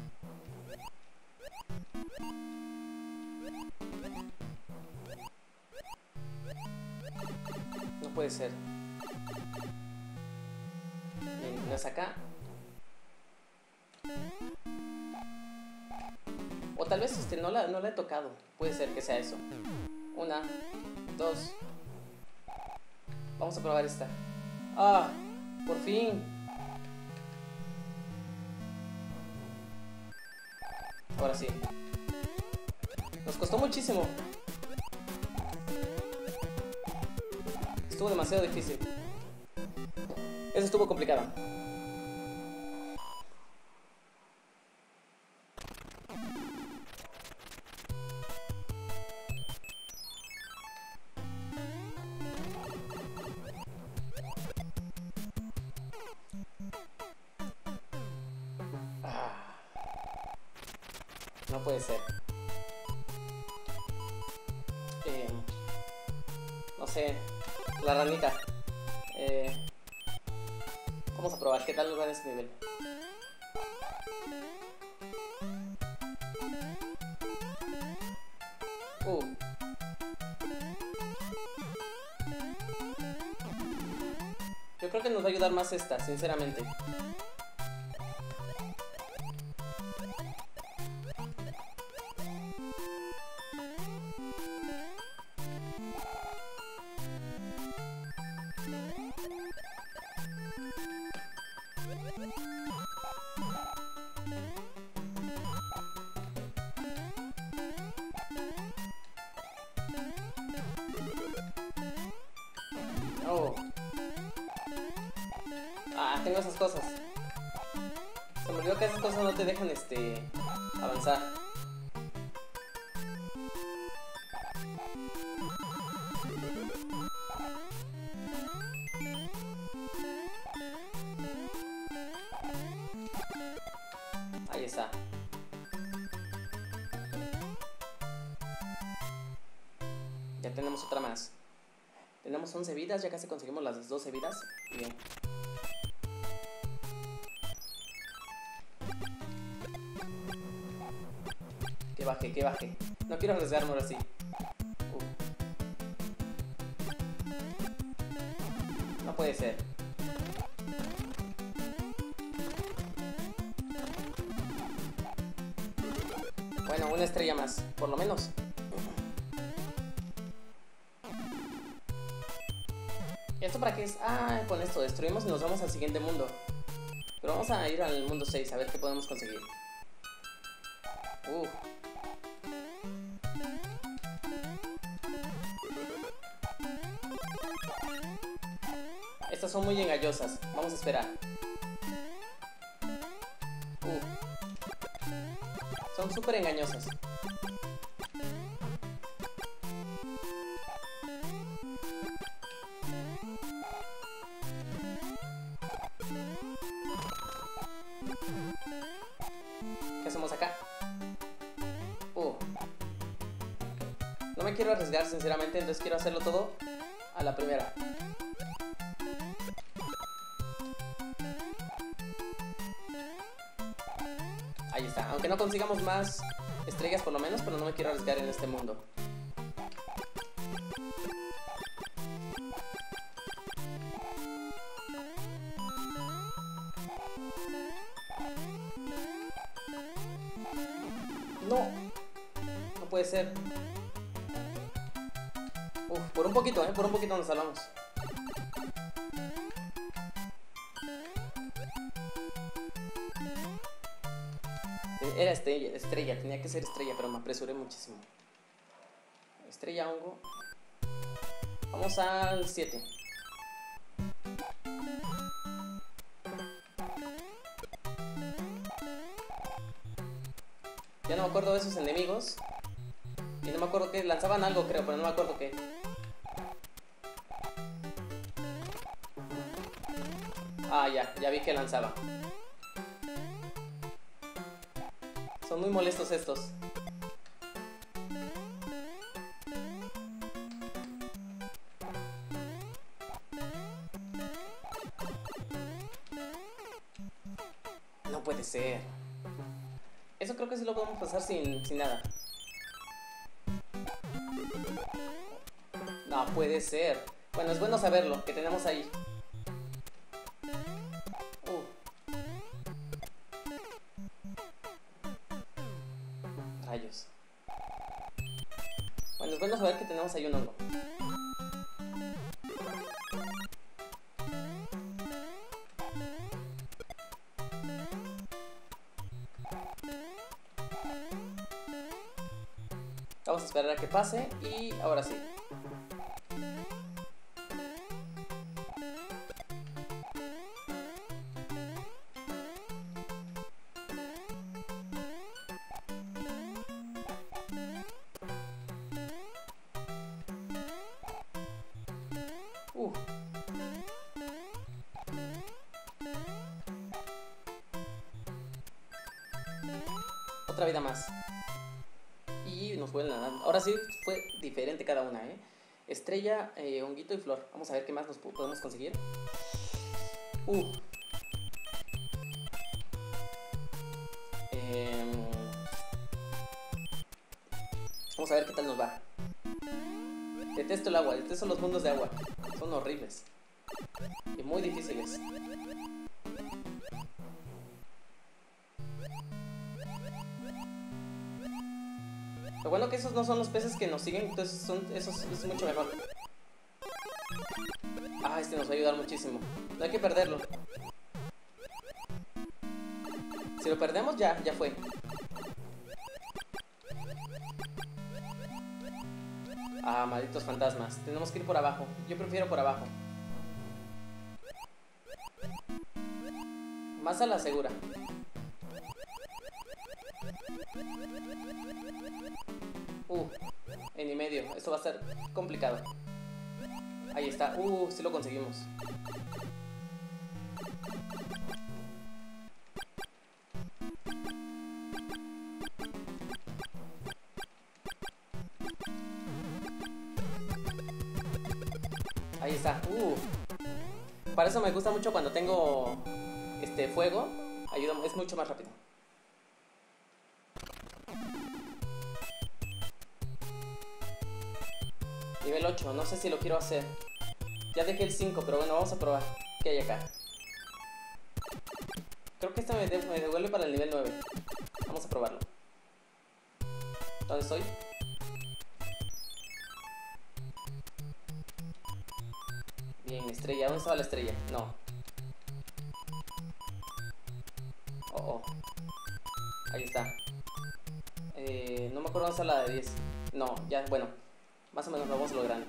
No puede ser. Bien, no es acá. O tal vez no la he tocado. Puede ser que sea eso. 1, 2. Vamos a probar esta. ¡Ah! ¡Por fin! Ahora sí. Nos costó muchísimo. Estuvo demasiado difícil. Eso estuvo complicado. No puede ser. No sé. La ranita. Vamos a probar qué tal nos va en este nivel. Yo creo que nos va a ayudar más esta, sinceramente. Oh. Ah, tengo esas cosas. Se me olvidó que esas cosas no te dejan avanzar. Ahí está. Ya tenemos otra más. Tenemos 11 vidas, ya casi conseguimos las 12 vidas. Bien. Que baje. No quiero arriesgarme ahora sí. No puede ser. Bueno, una estrella más, por lo menos. ¿Esto para qué es? Ah, con esto destruimos y nos vamos al siguiente mundo. Pero vamos a ir al mundo 6 a ver qué podemos conseguir. Estas son muy engañosas. Vamos a esperar. Son súper engañosas. ¿Qué hacemos acá? No me quiero arriesgar sinceramente, entonces quiero hacerlo todo a la primera. Ahí está, aunque no consigamos más estrellas por lo menos, pero no me quiero arriesgar en este mundo. No, no puede ser. Por un poquito, por un poquito nos salvamos. Era estrella, tenía que ser estrella, pero me apresuré muchísimo. Estrella, hongo. Vamos al 7. Ya no me acuerdo de esos enemigos. Y no me acuerdo que lanzaban algo, creo, pero no me acuerdo qué. Ah, ya vi que lanzaba. Son muy molestos estos. No puede ser. Eso creo que sí lo podemos pasar sin nada. No puede ser. Bueno, es bueno saberlo, que tenemos ahí. Rayos. Bueno, es bueno saber que tenemos ahí un hongo. Vamos a esperar a que pase y ahora sí. Otra vida más. Y nos vuelven a dar. Ahora sí fue diferente cada una, Estrella, honguito y flor. Vamos a ver qué más nos podemos conseguir. Vamos a ver qué tal nos va. Detesto el agua, detesto los mundos de agua. Son horribles. Y muy difíciles. Lo bueno que esos no son los peces que nos siguen, entonces esos es mucho mejor. Ah, este nos va a ayudar muchísimo. No hay que perderlo. Si lo perdemos ya fue. Ah, malditos fantasmas. Tenemos que ir por abajo. Yo prefiero por abajo. Más a la segura. En y medio. Esto va a ser complicado. Ahí está. Sí lo conseguimos. Ahí está. Para eso me gusta mucho cuando tengo fuego. Ayuda, es mucho más rápido. Nivel 8, no sé si lo quiero hacer. Ya dejé el 5, pero bueno, vamos a probar. ¿Qué hay acá? Creo que este me devuelve para el nivel 9. Vamos a probarlo. ¿Dónde estoy? Bien, estrella. ¿Dónde estaba la estrella? No. Ahí está. No me acuerdo dónde está la de 10. No, ya, bueno. Más o menos lo vamos logrando.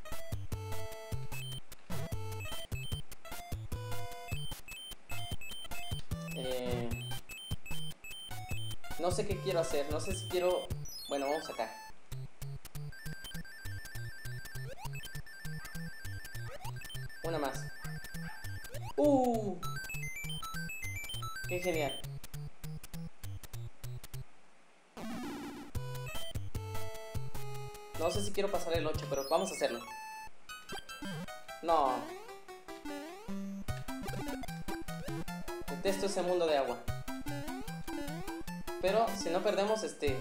No sé qué quiero hacer. No sé si quiero... Bueno, vamos acá. Una más. ¡Qué genial! No sé si quiero pasar el 8, pero vamos a hacerlo. No. Detesto ese mundo de agua. Pero si no perdemos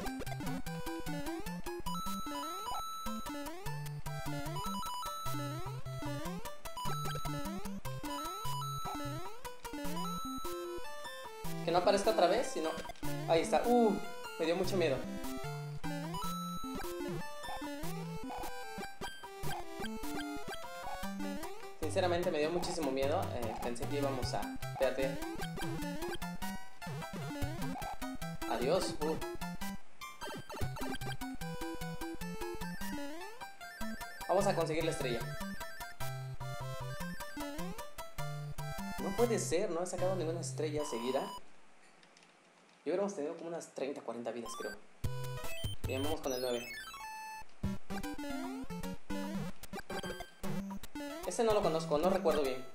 que no aparezca otra vez, sino... Ahí está. Me dio mucho miedo. Sinceramente me dio muchísimo miedo. Pensé que íbamos a... Espérate. Adiós. Vamos a conseguir la estrella. No puede ser, no he sacado ninguna estrella seguida. Y hubiéramos tenido como unas 30, 40 vidas, creo. Bien, vamos con el 9. Este no lo conozco, no recuerdo bien.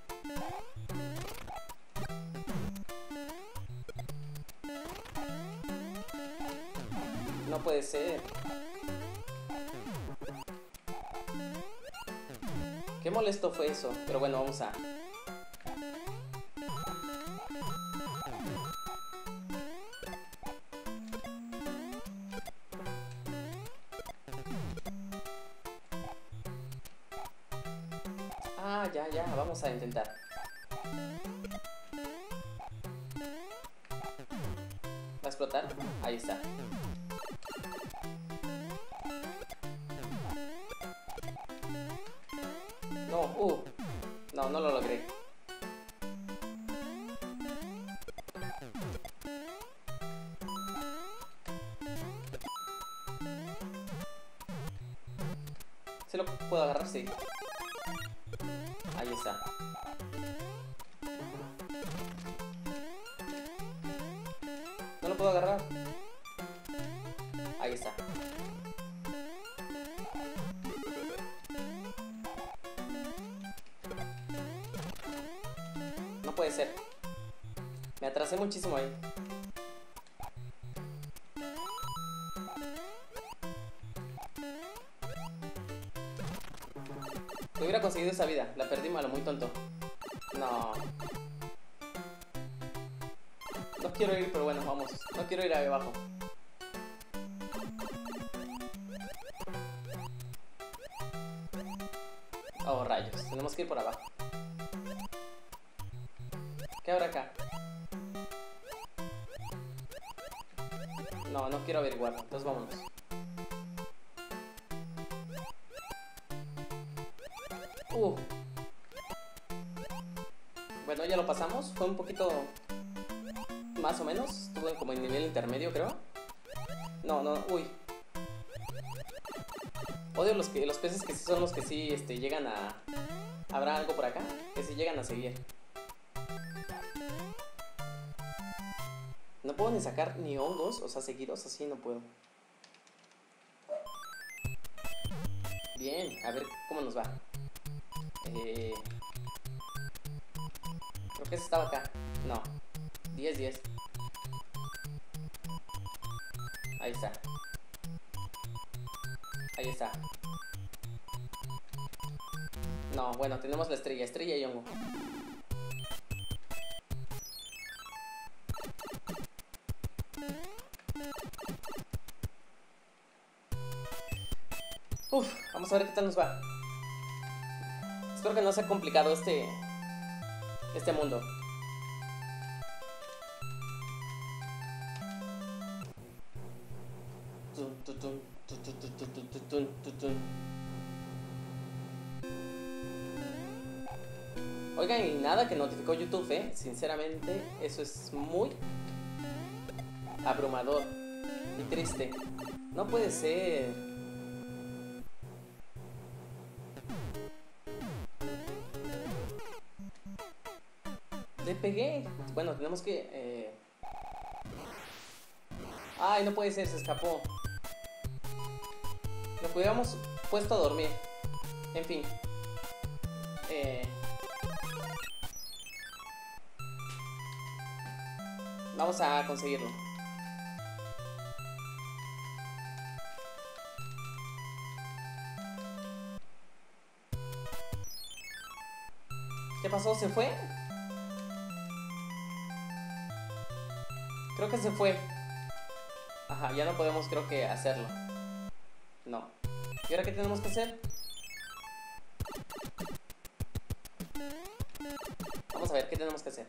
No puede ser. Qué molesto fue eso. Pero bueno, vamos a... Ya, vamos a intentar. ¿Va a explotar? Ahí está. No, no lo logré. ¿Se lo puedo agarrar? Sí. Ahí está. No lo puedo agarrar. Ahí está. No puede ser. Me atrasé muchísimo ahí. Si hubiera conseguido esa vida, la perdí malo, muy tonto. No. No quiero ir, pero bueno, vamos. No quiero ir ahí abajo. Oh, rayos. Tenemos que ir por abajo. ¿Qué habrá acá? No, no quiero averiguar. Entonces vámonos. Bueno, ya lo pasamos. Fue un poquito... Más o menos. Estuve como en nivel intermedio, creo. No. Odio los peces que sí son los que sí llegan a... ¿Habrá algo por acá? Que sí llegan a seguir. No puedo ni sacar ni hongos, o sea, seguidos, así no puedo. Bien, a ver cómo nos va. Creo que ese estaba acá. No, 10-10. Ahí está. Ahí está. No, bueno, tenemos la estrella, estrella y hongo. Uf, vamos a ver qué tal nos va. Espero que no sea complicado este mundo. Oigan, y nada que notificó YouTube, sinceramente, eso es muy abrumador y triste. No puede ser. Le pegué. Bueno, tenemos que... Ay, no puede ser, se escapó. Lo hubiéramos puesto a dormir. En fin. Vamos a conseguirlo. ¿Qué pasó? ¿Se fue? Creo que se fue. Ajá, ya no podemos, creo que, hacerlo. No. ¿Y ahora qué tenemos que hacer? Vamos a ver, ¿qué tenemos que hacer?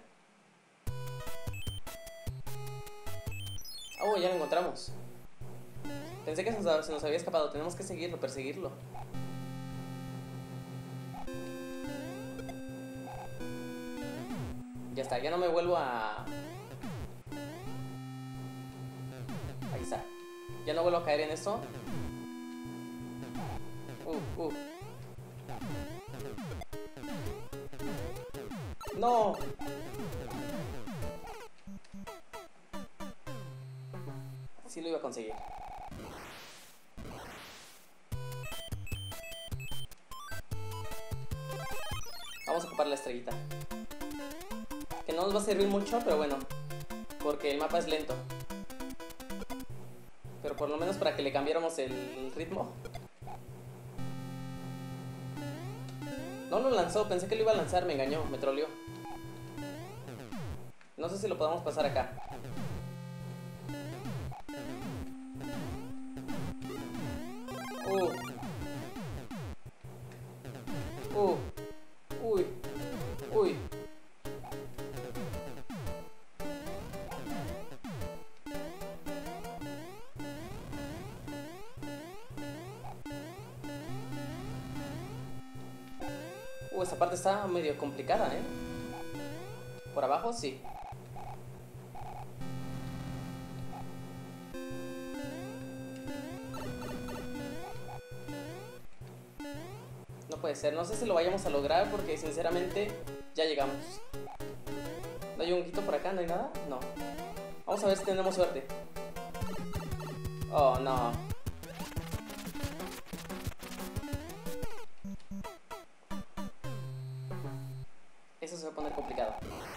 Oh, ya lo encontramos. Pensé que se nos había escapado. Tenemos que seguirlo, perseguirlo. Ya está, ya no me vuelvo a... Ahí está. Ya no vuelvo a caer en esto. No. Sí lo iba a conseguir. Vamos a ocupar la estrellita. Que no nos va a servir mucho, pero bueno. Porque el mapa es lento. Pero por lo menos para que le cambiáramos el ritmo. No lo lanzó, pensé que lo iba a lanzar, me engañó, me troleó. No sé si lo podemos pasar acá. Uy. Uy. Esta parte está medio complicada, ¿eh? Por abajo, sí. No puede ser, no sé si lo vayamos a lograr porque sinceramente ya llegamos. ¿No hay un honguito por acá? ¿No hay nada? No. Vamos a ver si tenemos suerte. Oh, no. Eso se va a poner complicado.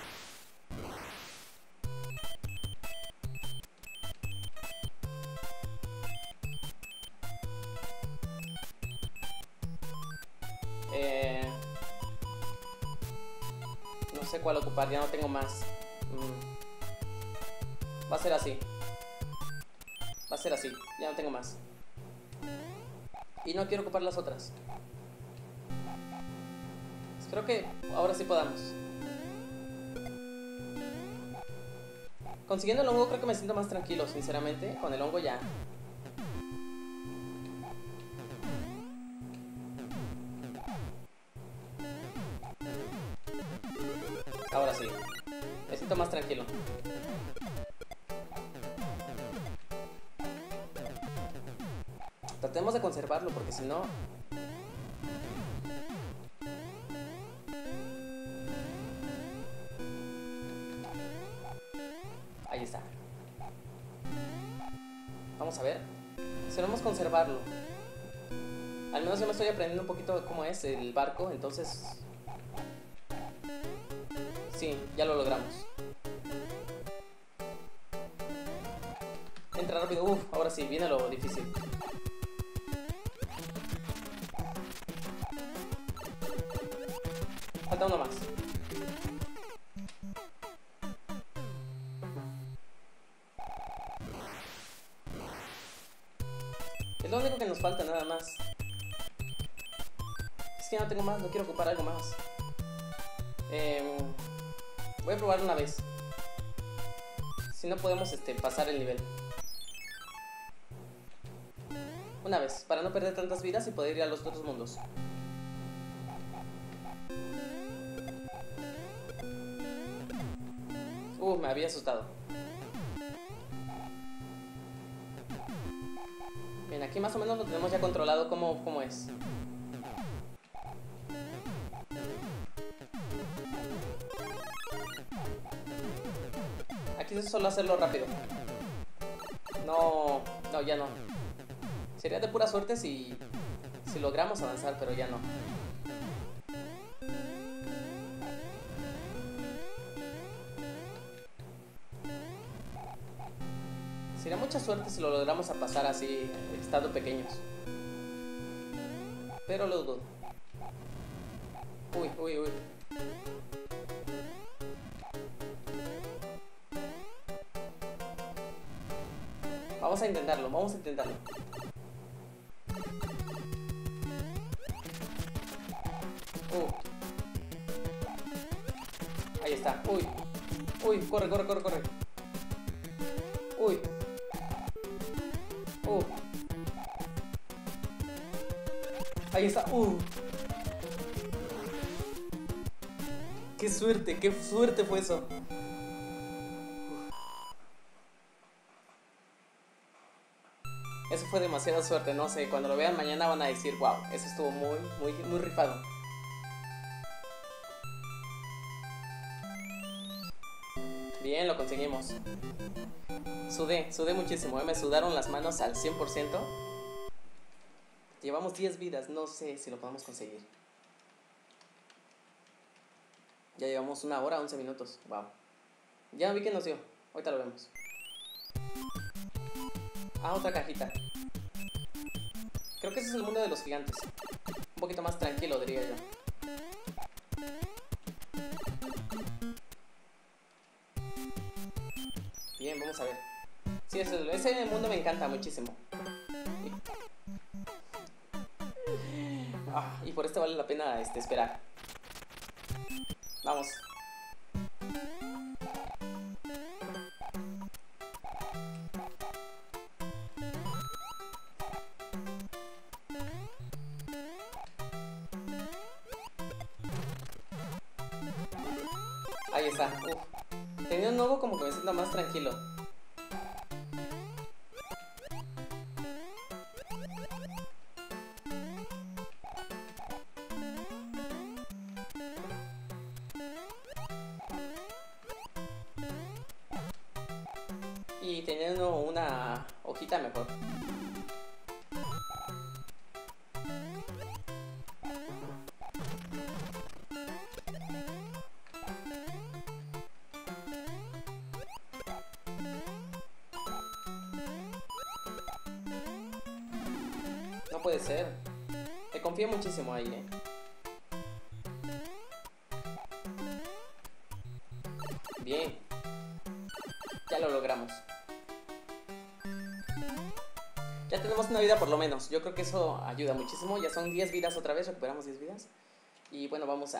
No sé cuál ocupar, ya no tengo más. Va a ser así. Va a ser así, ya no tengo más. Y no quiero ocupar las otras. Espero que ahora sí podamos. Consiguiendo el hongo creo que me siento más tranquilo, sinceramente. Con el hongo ya. Ahora sí. Me siento más tranquilo. Tratemos de conservarlo porque si no... Ahí está. Vamos a ver. Debemos conservarlo. Al menos yo me estoy aprendiendo un poquito cómo es el barco, entonces... Sí, ya lo logramos. Entra rápido. Uf, ahora sí, viene lo difícil. Falta uno más. Es lo único que nos falta, nada más. Es que ya no tengo más, no quiero ocupar algo más. Voy a probar una vez. Si no podemos pasar el nivel. Una vez, para no perder tantas vidas y poder ir a los otros mundos. Me había asustado. Bien, aquí más o menos lo tenemos ya controlado cómo es. Aquí es solo hacerlo rápido. No, ya no. Sería de pura suerte si logramos avanzar, pero ya no. Sería mucha suerte si lo logramos a pasar así, estando pequeños. Pero lo dudo. Uy. Vamos a intentarlo. Ahí está. Uy, corre. Uy. Ahí está. Qué suerte fue eso. Eso fue demasiada suerte, no sé, cuando lo vean mañana van a decir, wow, eso estuvo muy rifado. Bien, lo conseguimos. Sudé muchísimo, me sudaron las manos al 100%. Llevamos 10 vidas, no sé si lo podemos conseguir. Ya llevamos 1 hora, 11 minutos, wow. Ya vi que nos dio, ahorita lo vemos. Otra cajita. Creo que ese es el mundo de los gigantes. Un poquito más tranquilo, diría yo. Bien, vamos a ver. Sí, ese mundo me encanta muchísimo. Y por esto vale la pena esperar. Vamos. Ahí está. Tenía un nuevo como que me siento más tranquilo. Y teniendo una hojita mejor. No puede ser. Te confío muchísimo ahí, Bien. Ya lo logramos. Ya tenemos una vida por lo menos. Yo creo que eso ayuda muchísimo. Ya son 10 vidas otra vez. Recuperamos 10 vidas. Y bueno, vamos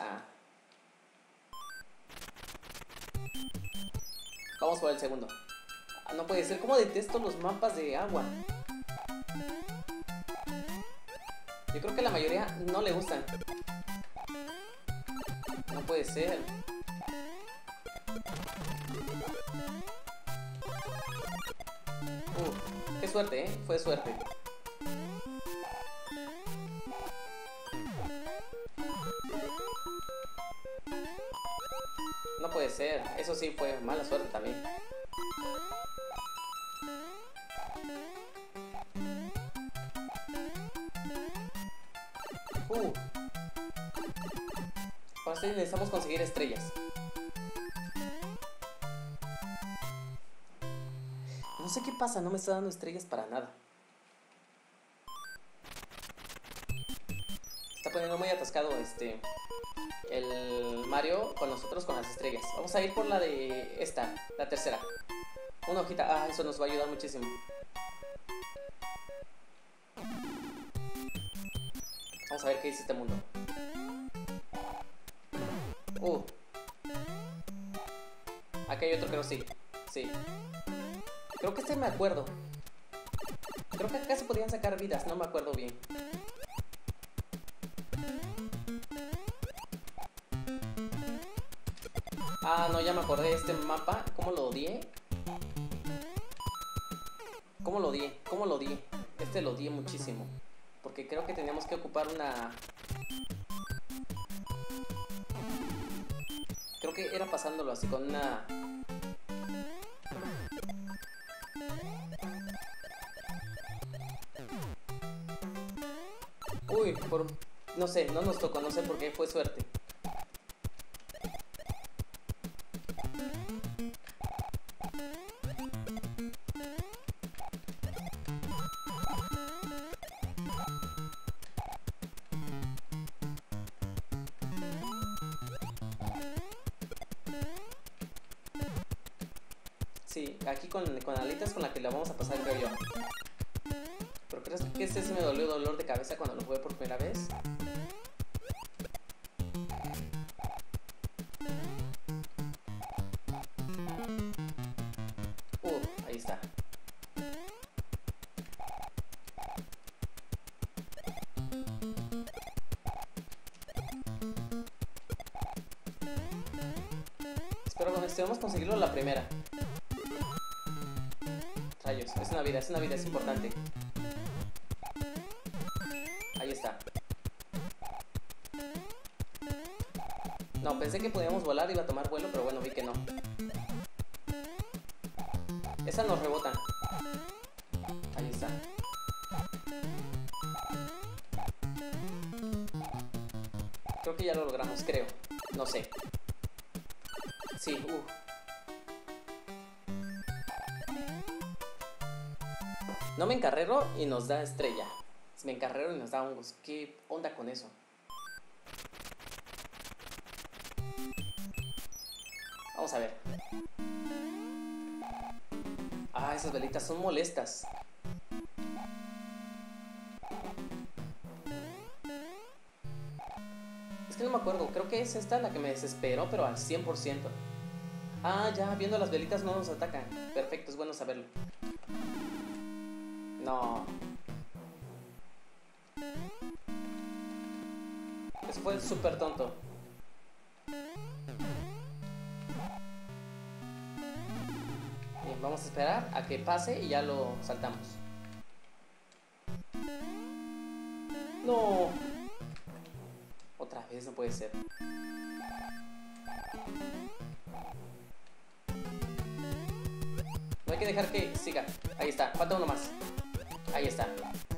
por el segundo. No puede ser. ¿Cómo detesto los mapas de agua? Yo creo que a la mayoría no le gustan. No puede ser. Qué suerte, fue suerte. No puede ser. Eso sí fue mala suerte también. necesitamos conseguir estrellas. No sé qué pasa, no me está dando estrellas para nada. Está poniendo muy atascado el Mario con nosotros con las estrellas. Vamos a ir por la de esta, la tercera. Una hojita, ah, eso nos va a ayudar muchísimo. Vamos a ver qué dice este mundo. Aquí hay otro, creo, sí. Sí. Creo que me acuerdo. Creo que acá se podían sacar vidas, no me acuerdo bien. Ah, no, ya me acordé de este mapa. ¿Cómo lo odié? ¿Cómo lo odié? ¿Cómo lo odié? Este lo odié muchísimo. Porque creo que teníamos que ocupar una... Creo que era pasándolo así con una... Uy, por... No sé, no nos tocó, no sé por qué, fue suerte. Sí, aquí con alitas con la que la vamos a pasar, creo yo. Pero creo que este sí me dolió dolor de cabeza cuando lo jugué por primera vez. Ahí está. Espero que estemos conseguirlo la primera. Rayos, es una vida, es importante. Ahí está. No, pensé que podíamos volar, iba a tomar vuelo, pero bueno, vi que no. Esa nos rebota. Ahí está. Creo que ya lo logramos, creo. No sé. Sí, No me encarrero y nos da estrella. Me encarrero y nos da hongos. ¿Qué onda con eso? Vamos a ver. Ah, esas velitas son molestas. Es que no me acuerdo. Creo que es esta la que me desesperó, pero al 100%. Ah, ya, viendo las velitas no nos atacan. Perfecto, es bueno saberlo. No. Eso fue súper tonto. Bien, vamos a esperar a que pase y ya lo saltamos. No. Otra vez, no puede ser. No hay que dejar que siga. Ahí está, falta uno más. Ahí está.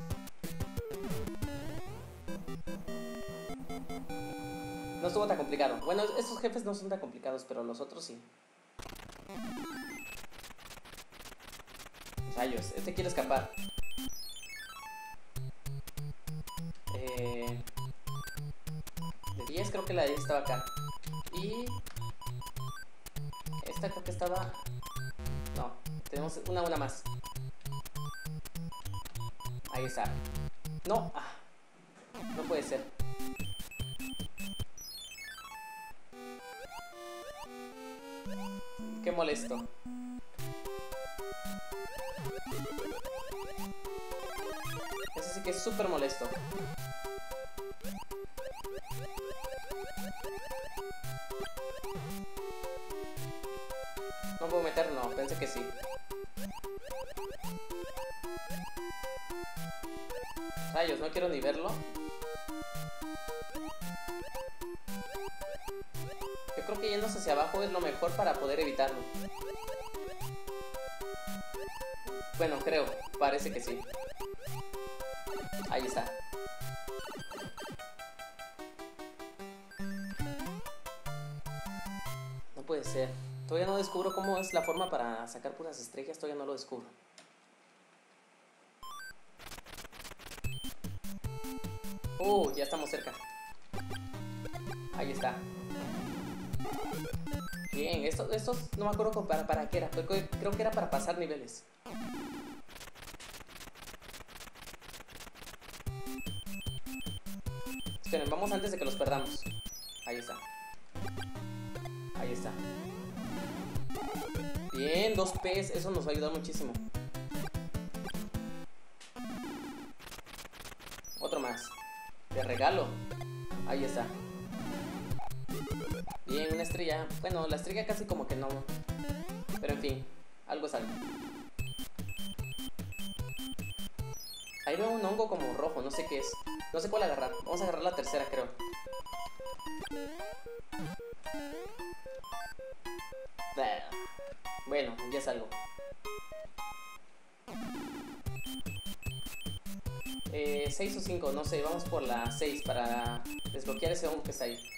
No estuvo tan complicado. Bueno, estos jefes no son tan complicados, pero los otros sí. Rayos, este quiere escapar. De 10 creo que la de 10 estaba acá. Y... esta creo que estaba... No, tenemos una más. Ahí está. No, no puede ser. Qué molesto. Eso sí que es súper molesto. No puedo meter, no, pensé que sí. Rayos, no quiero ni verlo. Yo creo que yéndose hacia abajo es lo mejor para poder evitarlo. Bueno, creo, parece que sí. Ahí está. puede ser. Todavía no descubro cómo es la forma para sacar puras estrellas. Todavía no lo descubro. Ya estamos cerca. Ahí está. Bien, estos no me acuerdo para qué era, pero creo que era para pasar niveles. Esperen, vamos antes de que los perdamos. Ahí está. Ahí está. Bien, 2 Ps, eso nos va a ayudar muchísimo. Otro más. De regalo. Ahí está. Bien, una estrella. Bueno, la estrella casi como que no. Pero en fin, algo es algo. Ahí veo un hongo como rojo, no sé qué es. No sé cuál agarrar. Vamos a agarrar la tercera, creo. Bueno, ya es algo. 6 o 5, no sé. Vamos por la 6 para desbloquear ese hongo que está ahí.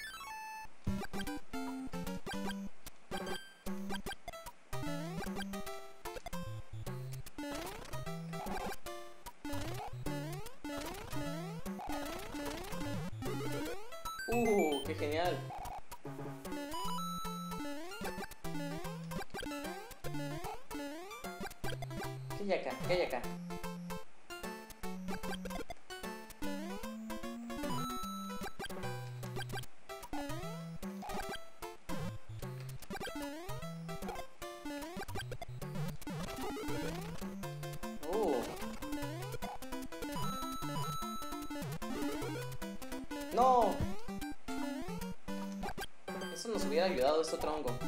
¡Qué genial! ¿Qué hay acá? ¿Qué hay acá? ¡No! Eso nos hubiera ayudado, este otro hongo.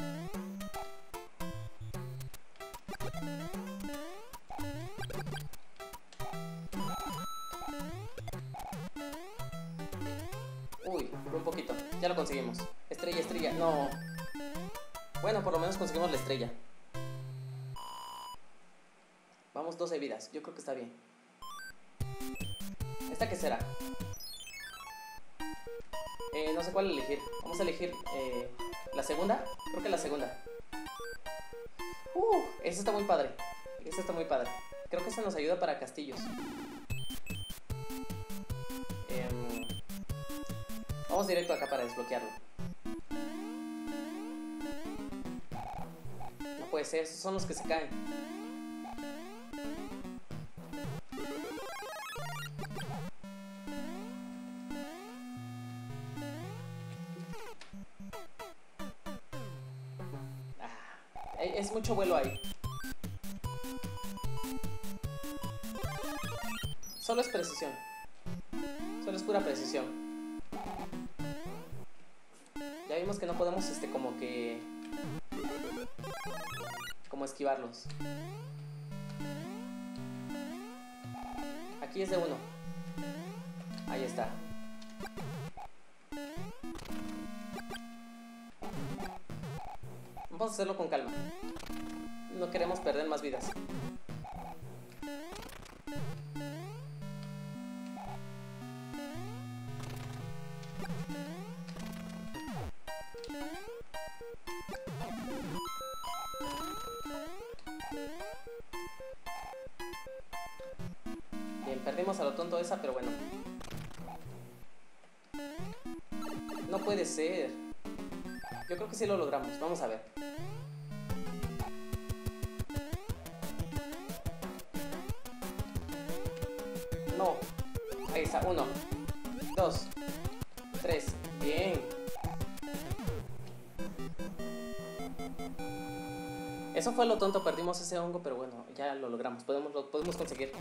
Uy, por un poquito. Ya lo conseguimos. Estrella, estrella. No. Bueno, por lo menos conseguimos la estrella. Vamos, 12 vidas. Yo creo que está bien. ¿Esta qué será? No sé cuál elegir. Vamos a elegir la segunda. Creo que la segunda. Esa está muy padre. Esa está muy padre. Creo que esa nos ayuda para castillos. Vamos directo acá para desbloquearlo. No puede ser, esos son los que se caen. Es mucho vuelo ahí. Solo es precisión. Solo es pura precisión. Ya vimos que no podemos como esquivarlos. Aquí es de uno. Ahí está. Vamos a hacerlo con calma. No queremos perder más vidas. Bien, perdimos a lo tonto esa, pero bueno. No puede ser. Yo creo que sí lo logramos. Vamos a ver. No. Ahí está. 1, 2, 3. Bien. Eso fue lo tonto. Perdimos ese hongo, pero bueno, ya lo logramos. Lo podemos conseguir.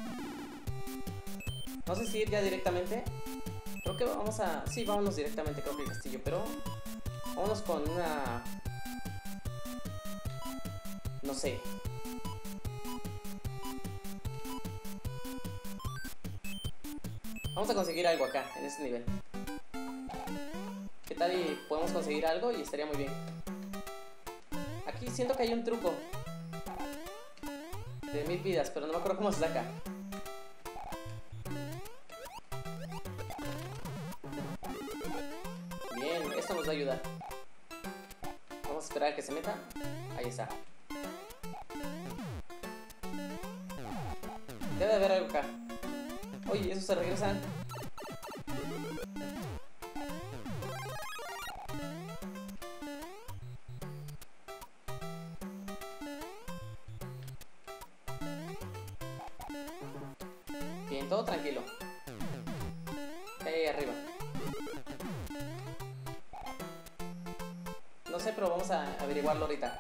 No sé si ir ya directamente. Creo que vamos a... Sí, vámonos directamente, creo que al castillo. Pero vámonos con una... No sé. Vamos a conseguir algo acá, en este nivel. ¿Qué tal y podemos conseguir algo? Y estaría muy bien. Aquí siento que hay un truco de 1000 vidas, pero no me acuerdo cómo se saca. Bien, esto nos va a ayudar. Vamos a esperar a que se meta. Ahí está. Debe de haber algo acá. Oye, esos se regresan. Bien, todo tranquilo. ¿Qué hay ahí arriba? No sé, pero vamos a averiguarlo ahorita.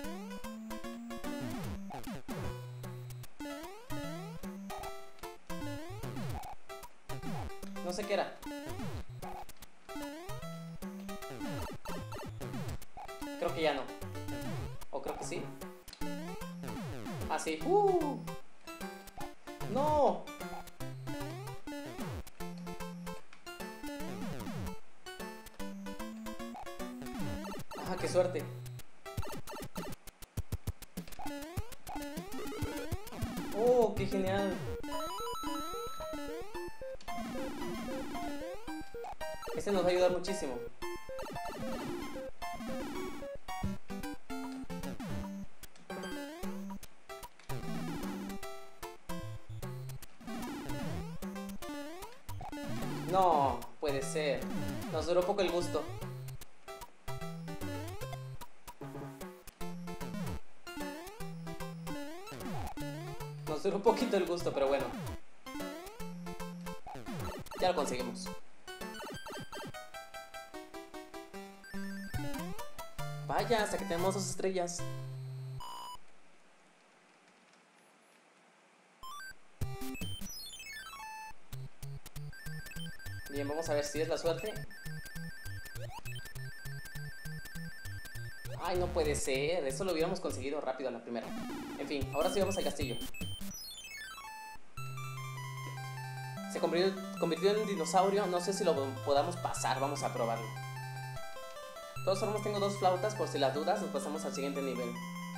No sé qué era. Creo que ya no. O creo que sí. Ah, sí. ¡No! ¡Ah, qué suerte! ¡Oh, qué genial! Este nos va a ayudar muchísimo. No, puede ser. Nos duró poco el gusto. Nos duró un poquito el gusto, pero bueno. Ya lo conseguimos. Vaya, hasta que tenemos 2 estrellas. Bien, vamos a ver si es la suerte. Ay, no puede ser. Eso lo hubiéramos conseguido rápido a la primera. En fin, ahora sí vamos al castillo. Se convirtió en dinosaurio. No sé si lo podamos pasar. Vamos a probarlo. De todas formas tengo 2 flautas. Por si las dudas nos pasamos al siguiente nivel.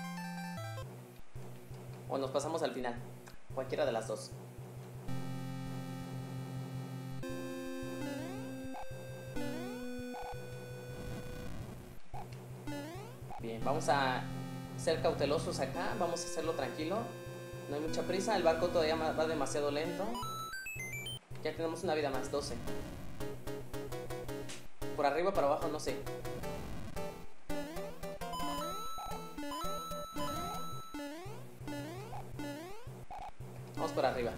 O nos pasamos al final. Cualquiera de las dos. Bien, vamos a ser cautelosos acá. Vamos a hacerlo tranquilo. No hay mucha prisa. El barco todavía va demasiado lento. Ya tenemos una vida más, 12. Por arriba, para abajo, no sé. Vamos por arriba.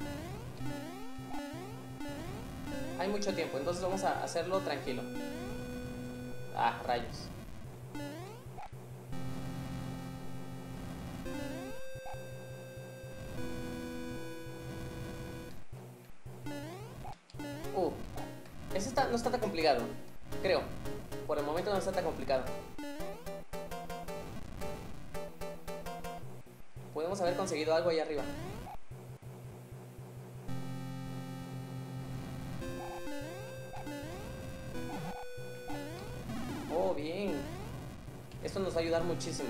Hay mucho tiempo, entonces vamos a hacerlo tranquilo. Ah, rayos. Ese no está tan complicado, creo. Por el momento no está tan complicado. Podemos haber conseguido algo ahí arriba. Oh, bien. Esto nos va a ayudar muchísimo.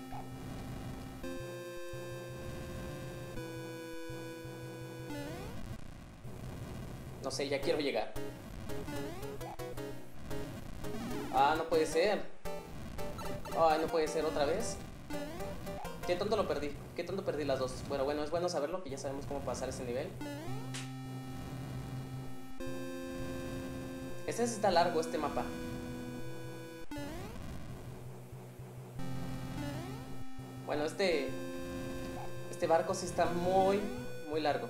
No sé, ya quiero llegar. Ah, no puede ser. Ay, no puede ser otra vez. Qué tonto lo perdí. Qué tonto perdí las dos. Bueno, es bueno saberlo, que ya sabemos cómo pasar ese nivel. Este está largo, este mapa. Bueno, este barco sí está muy largo.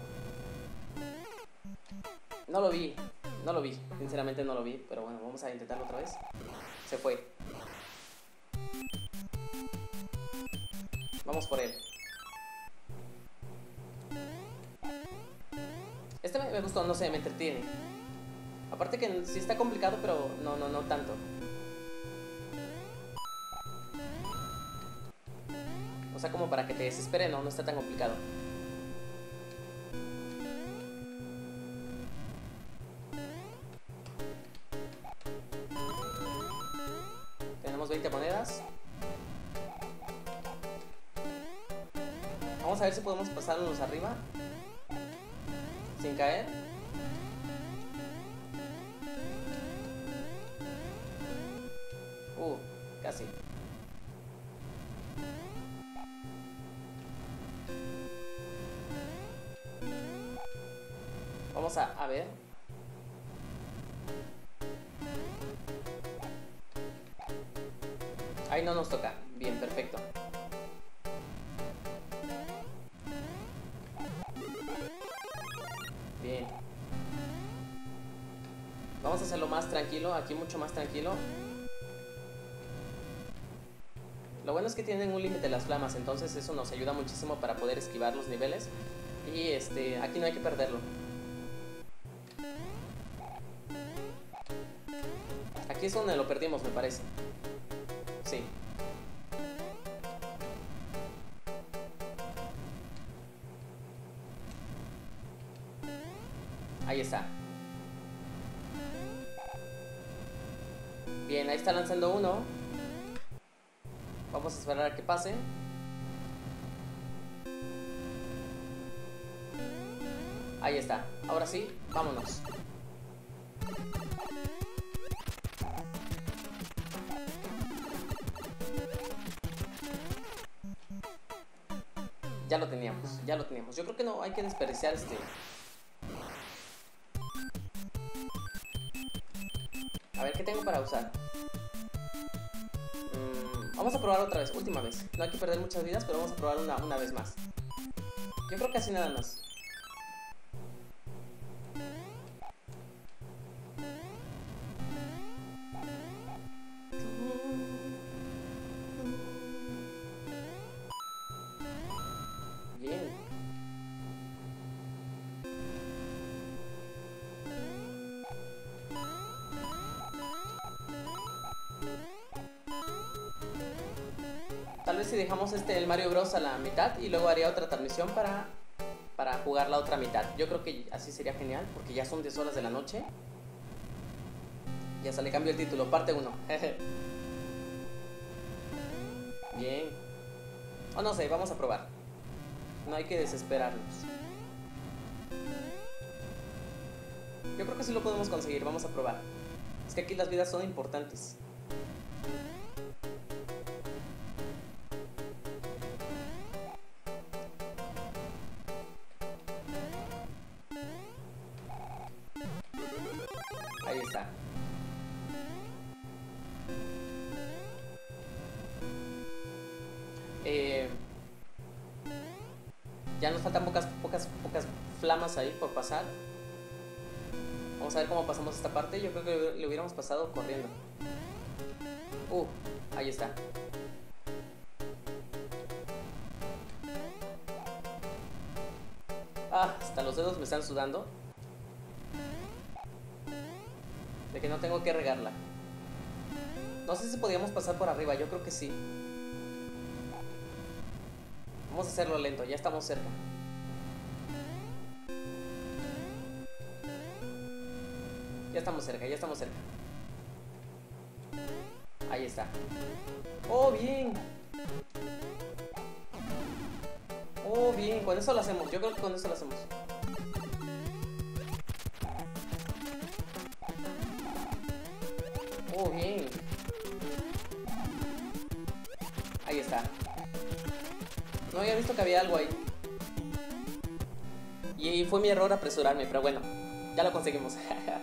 No lo vi, sinceramente no lo vi, pero bueno, vamos a intentarlo otra vez. Se fue. Vamos por él. Este me gustó, no sé, me entretiene. Aparte que sí está complicado, pero no tanto. O sea, como para que te desespere, no está tan complicado. Tenemos 20 monedas. Vamos a ver si podemos pasarnos arriba sin caer. Casi. Vamos a ver. Ahí no nos toca. Bien, perfecto. Bien. Vamos a hacerlo más tranquilo, aquí mucho más tranquilo. Lo bueno es que tienen un límite las flamas, entonces eso nos ayuda muchísimo para poder esquivar los niveles. Y aquí no hay que perderlo. Aquí es donde lo perdimos, me parece. Sí. Ahí está. Bien, ahí está lanzando uno. Vamos a esperar a que pase. Ahí está. Ahora sí, vámonos. Ya lo teníamos, ya lo teníamos. Yo creo que no hay que desperdiciar A ver, ¿qué tengo para usar? Vamos a probar otra vez, última vez. No hay que perder muchas vidas, pero vamos a probar una vez más. Yo creo que así nada más. Bien. Tal vez si dejamos el Mario Bros a la mitad y luego haría otra transmisión para jugar la otra mitad. Yo creo que así sería genial, porque ya son 10 horas de la noche. Ya le cambio el título, parte 1. Bien. O no sé, vamos a probar. No hay que desesperarnos. Yo creo que sí lo podemos conseguir, vamos a probar. Es que aquí las vidas son importantes. Ahí está. Ya nos faltan pocas flamas ahí por pasar. Vamos a ver cómo pasamos esta parte. Yo creo que le hubiéramos pasado corriendo. Ahí está. Hasta los dedos me están sudando. De que no tengo que regarla. No sé si podíamos pasar por arriba, yo creo que sí. Vamos a hacerlo lento, ya estamos cerca. Ya estamos cerca, ya estamos cerca. Ahí está. ¡Oh, bien! ¡Oh, bien! Con eso lo hacemos, yo creo que con eso lo hacemos. ¡Oh, bien! Ahí está. No había visto que había algo ahí. Y fue mi error apresurarme, pero bueno, ya lo conseguimos.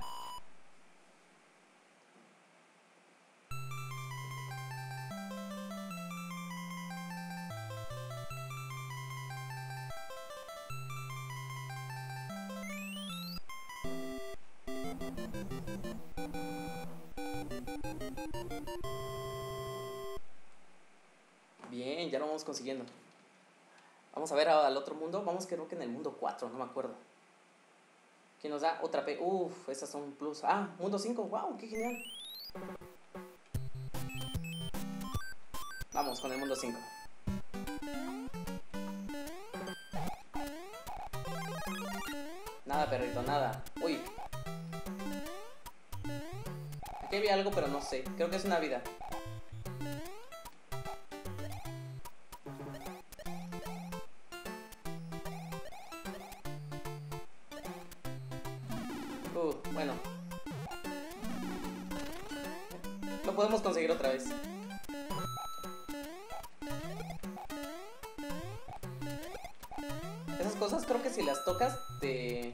Bien, ya lo vamos consiguiendo. Vamos a ver al otro mundo. Vamos, creo que en el mundo 4, no me acuerdo. Que nos da otra P. Estas son un plus. Mundo 5. Wow, qué genial. Vamos con el mundo 5. Nada, perrito, nada. Uy. Aquí había algo, pero no sé. Creo que es una vida. Bueno. Lo podemos conseguir otra vez. cosas creo que si las tocas te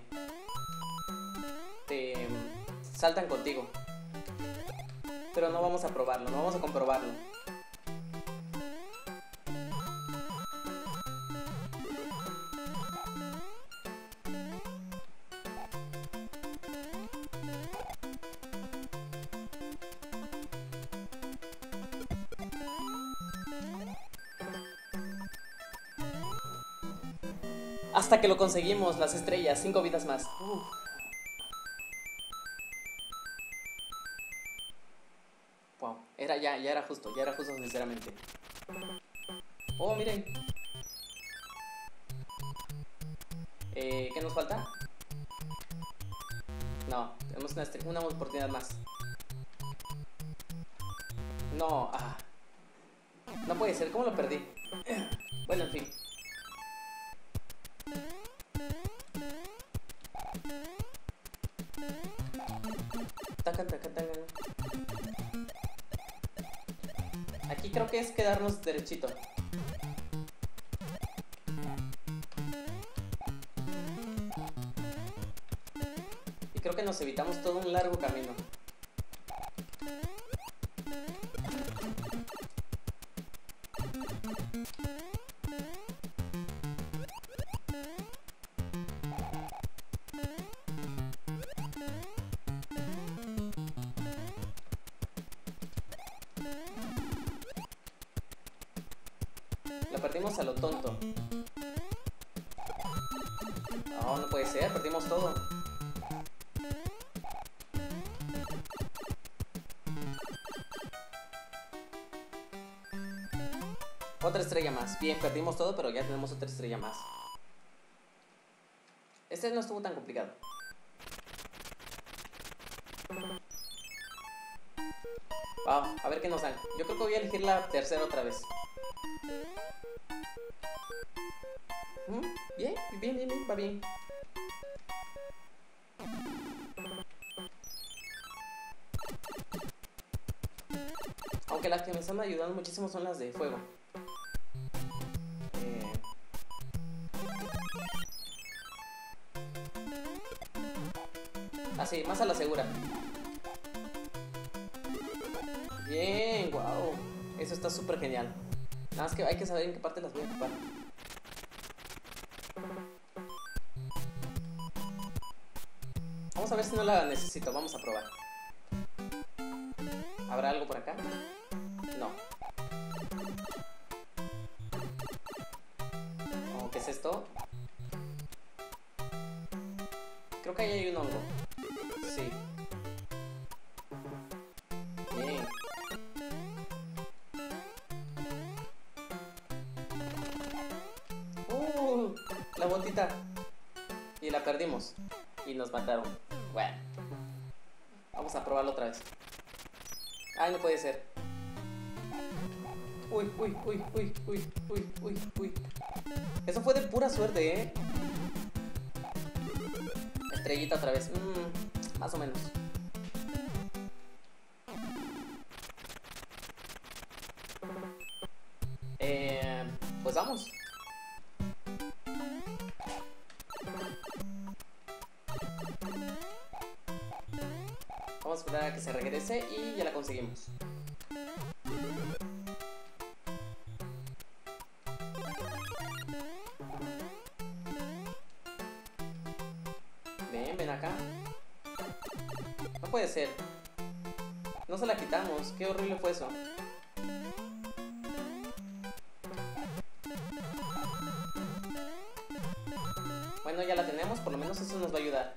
saltan contigo. Pero no vamos a probarlo, no vamos a comprobarlo. Hasta que lo conseguimos, las estrellas, 5 vidas más. Wow, ya era justo, sinceramente. Oh, miren. ¿Qué nos falta? No, tenemos una oportunidad más. No, no puede ser, ¿cómo lo perdí? Bueno, en fin. Aquí creo que es quedarnos derechito. Y creo que nos evitamos todo un largo camino. La perdimos a lo tonto. No, no puede ser, perdimos todo. Otra estrella más. Bien, perdimos todo, pero ya tenemos otra estrella más. Este no estuvo tan complicado. Wow, a ver qué nos dan. Yo creo que voy a elegir la tercera otra vez. Bien, va bien. Aunque las que me están ayudando muchísimo son las de fuego. Así, más a la segura. Bien, wow. Eso está súper genial. Nada más que hay que saber en qué parte las voy a ocupar. Vamos a ver si no la necesito. Vamos a probar. ¿Habrá algo por acá? No. Oh, ¿qué es esto? Creo que ahí hay un hongo. Sí. Bien. La botita. Y la perdimos. Y nos mataron. Bueno. Vamos a probarlo otra vez. Ay, no puede ser. Uy. Eso fue de pura suerte, ¿eh? Estrellita otra vez. Más o menos. Pues vamos. Vamos a esperar a que se regrese y ya la conseguimos. Ven acá. No puede ser. No se la quitamos. Qué horrible fue eso. Bueno, ya la tenemos. Por lo menos eso nos va a ayudar.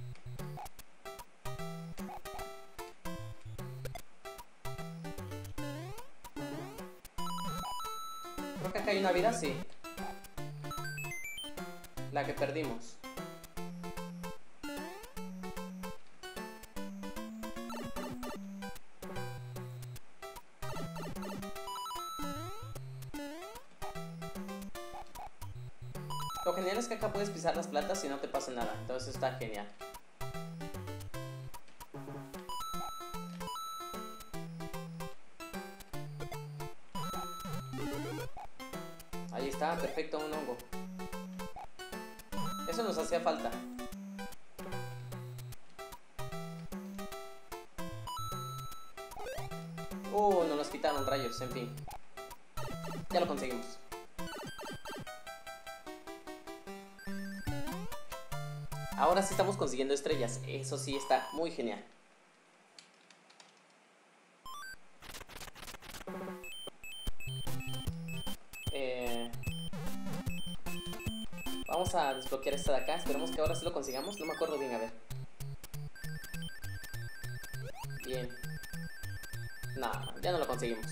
Creo que acá hay una vida, sí. La que perdimos. Lo genial es que acá puedes pisar las plantas y no te pasa nada. Entonces está genial. Ahí está, perfecto, un hongo. Eso nos hacía falta. No nos quitaron rayos, en fin. Ya lo conseguimos. Ahora sí estamos consiguiendo estrellas. Eso sí está muy genial. Vamos a desbloquear esta de acá. Esperemos que ahora sí lo consigamos. No me acuerdo bien, a ver. Bien. No, ya no lo conseguimos.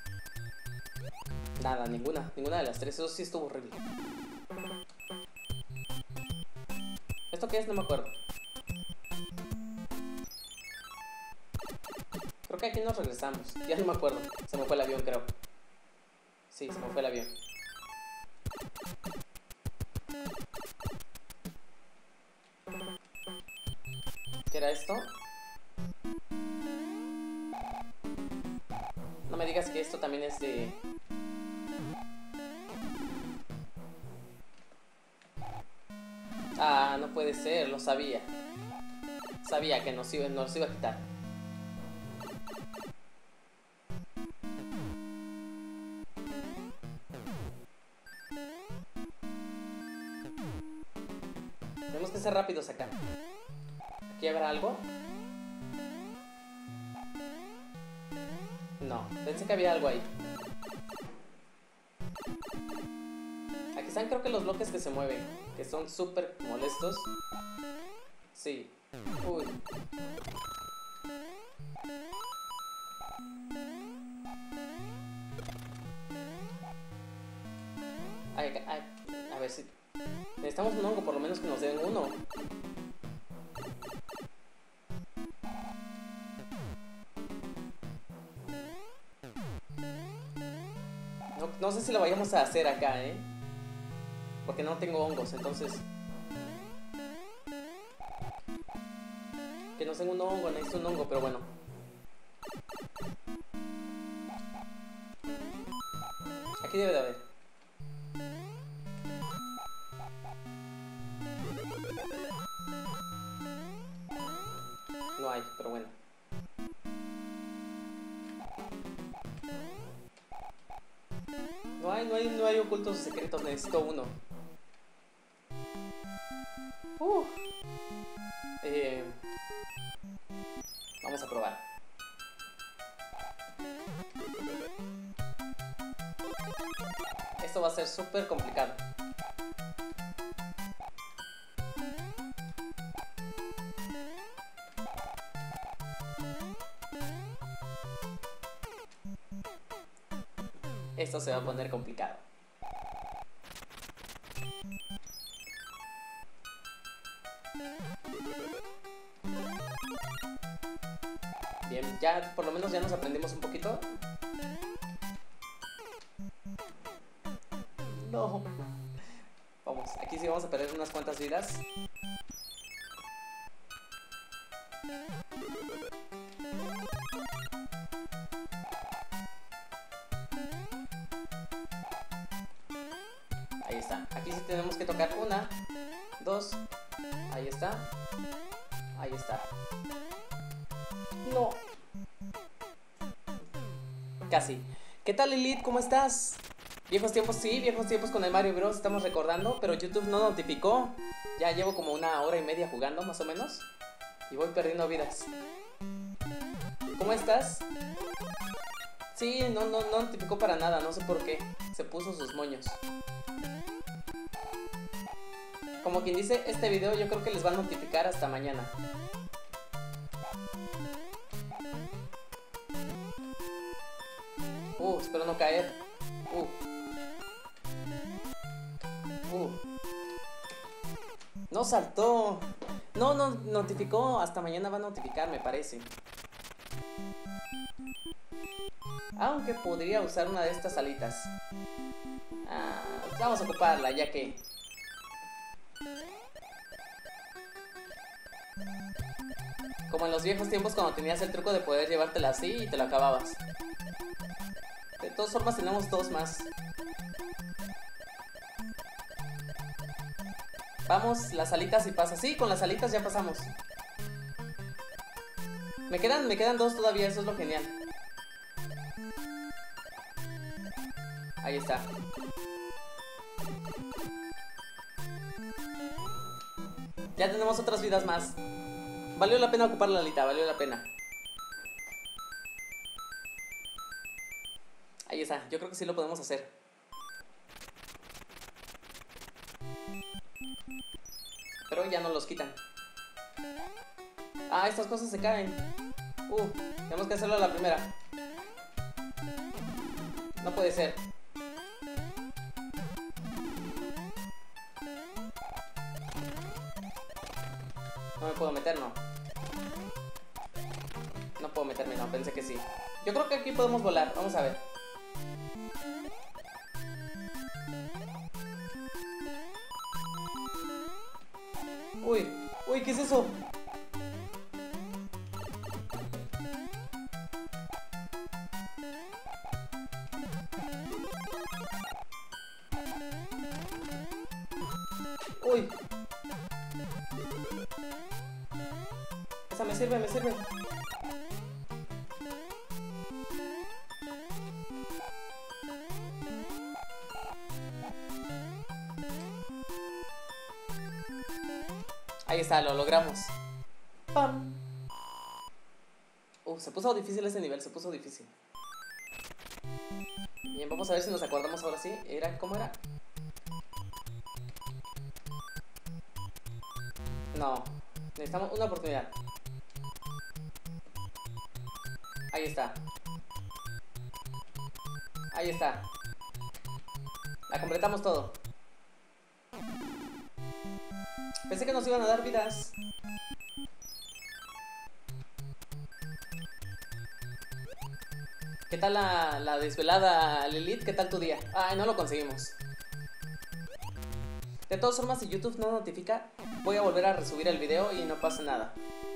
Nada, ninguna de las tres. Eso sí estuvo horrible. ¿Esto qué es? No me acuerdo. Creo que aquí nos regresamos. Ya no me acuerdo. Se me fue el avión, creo. Sí, se me fue el avión. ¿Qué era esto? No me digas que esto también es de... Ah, no puede ser, lo sabía. Sabía que nos iba a quitar. Tenemos que ser rápidos acá. ¿Aquí habrá algo? No, pensé que había algo ahí. Aquí están, creo que los bloques que se mueven, que son súper molestos. Sí. Uy. A ver si... Necesitamos un hongo, por lo menos que nos den uno. No sé si lo vayamos a hacer acá, porque no tengo hongos, entonces... Que nos den un hongo, necesito un hongo, pero bueno. Aquí debe de haber. No hay, pero bueno. No hay ocultos secretos, necesito uno. Vamos a probar. Esto va a ser súper complicado. Esto se va a poner complicado. Bien, ya por lo menos ya nos aprendimos un poquito. No. Vamos, aquí sí vamos a perder unas cuantas vidas. Ahí está. Aquí sí tenemos que tocar 1, 2. Ahí está. Ahí está. No. Casi. ¿Qué tal, Lilith? ¿Cómo estás? Viejos tiempos, sí, viejos tiempos con el Mario Bros. Estamos recordando, pero YouTube no notificó. Ya llevo como 1 hora y media jugando, más o menos. Y voy perdiendo vidas. ¿Cómo estás? Sí, no notificó para nada, no sé por qué. Se puso sus moños. Como quien dice, este video yo creo que les va a notificar hasta mañana. Espero no caer. No saltó. No notificó. Hasta mañana va a notificar, me parece. Aunque podría usar una de estas alitas. Vamos a ocuparla, ya que... Como en los viejos tiempos cuando tenías el truco de poder llevártela así y te lo acababas. De todas formas tenemos 2 más. Vamos, las alitas y pasa. Sí, con las alitas ya pasamos. Me quedan dos todavía, eso es lo genial. Ahí está. Ya tenemos otras vidas más. Valió la pena ocupar la alita, valió la pena. Ahí está, yo creo que sí lo podemos hacer. Pero ya no los quitan. Ah, estas cosas se caen. Tenemos que hacerlo a la primera. No puede ser. No me puedo meter, no. No puedo meterme, no, pensé que sí. Yo creo que aquí podemos volar, vamos a ver. Uy, ¿qué es eso? Uy. Esa me sirve, me sirve. Ahí está, lo logramos. ¡Pam! Se puso difícil ese nivel, se puso difícil. Bien, vamos a ver si nos acordamos ahora sí. ¿Cómo era? No, necesitamos una oportunidad. Ahí está. Ahí está. La completamos todo. Pensé que nos iban a dar vidas. ¿Qué tal la desvelada, Lilith? ¿Qué tal tu día? Ay, no lo conseguimos. De todas formas, si YouTube no notifica, voy a volver a resubir el video y no pasa nada.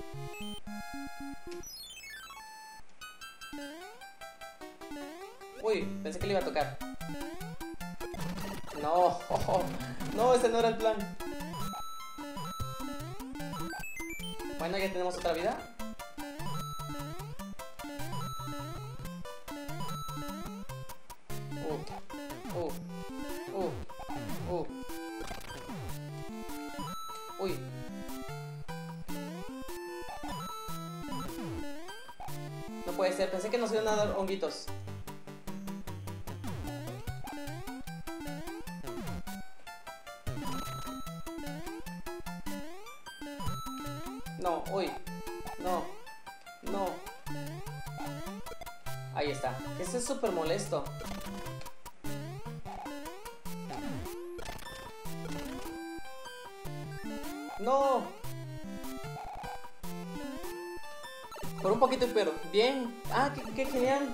Uy, pensé que le iba a tocar. No, no, ese no era el plan. Bueno, ya tenemos otra vida. Uy. No puede ser, pensé que nos iban a dar honguitos. No, uy. No. No. Ahí está. Eso es súper molesto. No. Por un poquito, pero bien. Ah, qué genial.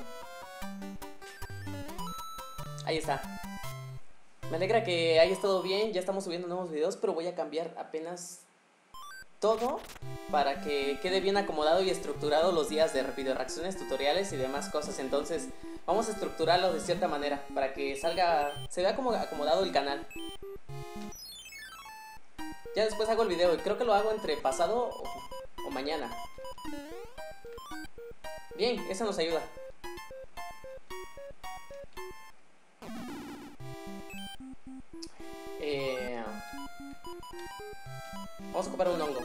Ahí está. Me alegra que haya estado bien. Ya estamos subiendo nuevos videos, pero voy a cambiar apenas todo para que quede bien acomodado y estructurado los días de video reacciones, tutoriales y demás cosas. Entonces vamos a estructurarlo de cierta manera para que se vea como acomodado el canal. Ya después hago el video y creo que lo hago entre pasado o mañana. Bien, eso nos ayuda. Vamos a ocupar un hongo.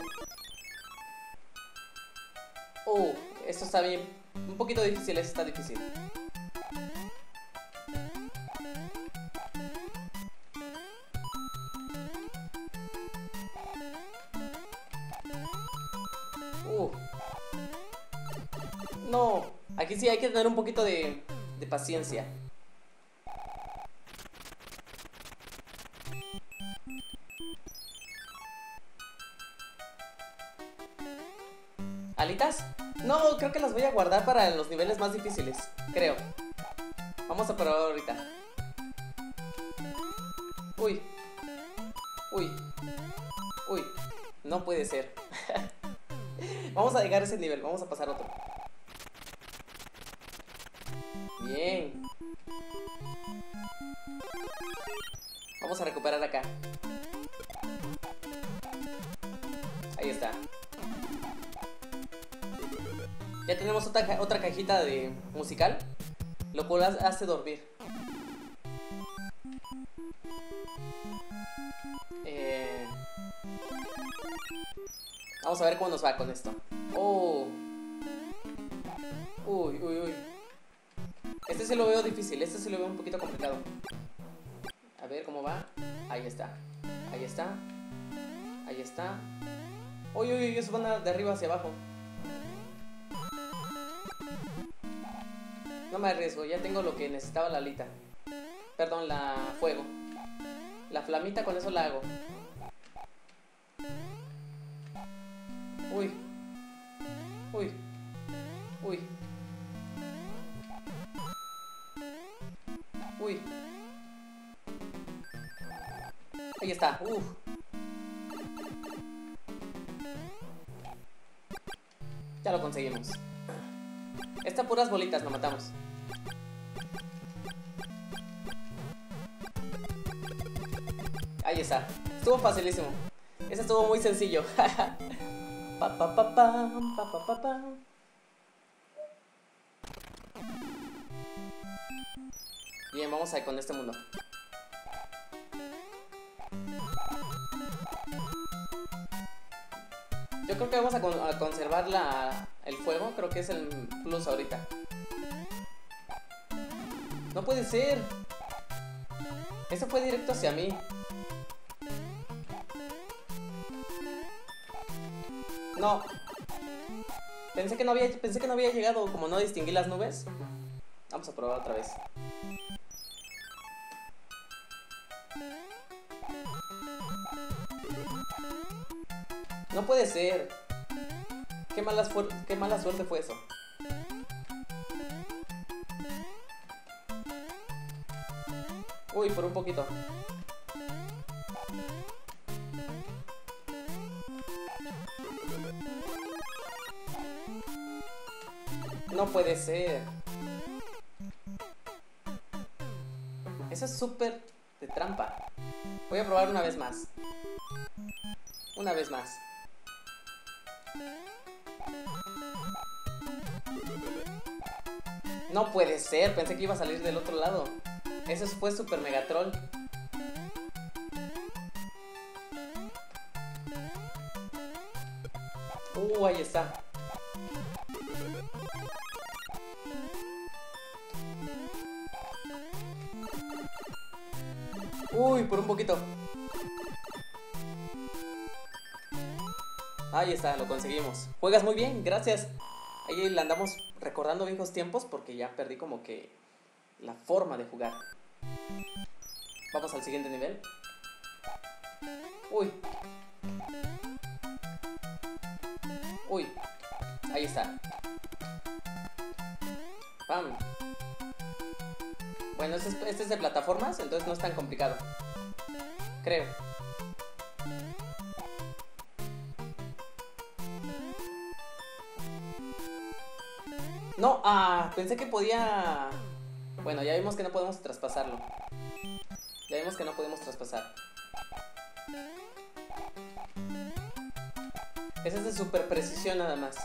Esto está bien. Un poquito difícil, esto está difícil. No, aquí sí hay que tener un poquito de paciencia. ¿Alitas? No, creo que las voy a guardar para los niveles más difíciles. Creo. Vamos a probar ahorita. Uy. Uy. Uy. No puede ser. Vamos a llegar a ese nivel. Vamos a pasar otro. Bien. Vamos a recuperar acá. Ahí está. Ya tenemos otra cajita de musical, lo cual hace dormir. Vamos a ver cómo nos va con esto. Oh. Uy, uy, uy. Este sí lo veo difícil, este sí lo veo un poquito complicado. A ver cómo va. Ahí está. Ahí está. Ahí está. Uy, uy, uy, eso van de arriba hacia abajo. No me arriesgo, ya tengo lo que necesitaba la alita. Perdón, la fuego. La flamita, con eso la hago. Uy. Uy. Uy. Uy. Ahí está. Ya lo conseguimos. Estas puras bolitas lo matamos. Ahí está. Estuvo facilísimo. Ese estuvo muy sencillo. Pa, pa, pa, pam, pa, pa, pa, pam. Bien, vamos a ir con este mundo. Yo creo que vamos a conservar el fuego. Creo que es el plus ahorita. No puede ser. Eso fue directo hacia mí. No. Pensé que no había llegado. Como no distinguí las nubes. Vamos a probar otra vez. No puede ser. Qué mala suerte fue eso. Uy, por un poquito. No puede ser. Eso es súper de trampa. Voy a probar una vez más. Una vez más. No puede ser, pensé que iba a salir del otro lado. Eso fue super mega troll. Ahí está. Uy, por un poquito. Ahí está, lo conseguimos. Juegas muy bien, gracias. Ahí le andamos recordando viejos tiempos porque ya perdí como que la forma de jugar. Vamos al siguiente nivel. Uy. Uy. Ahí está. Pam. Bueno, este es de plataformas, entonces no es tan complicado. Creo. No, pensé que podía... Bueno, ya vimos que no podemos traspasarlo. Ya vimos que no podemos traspasar. Ese es de super precisión nada más.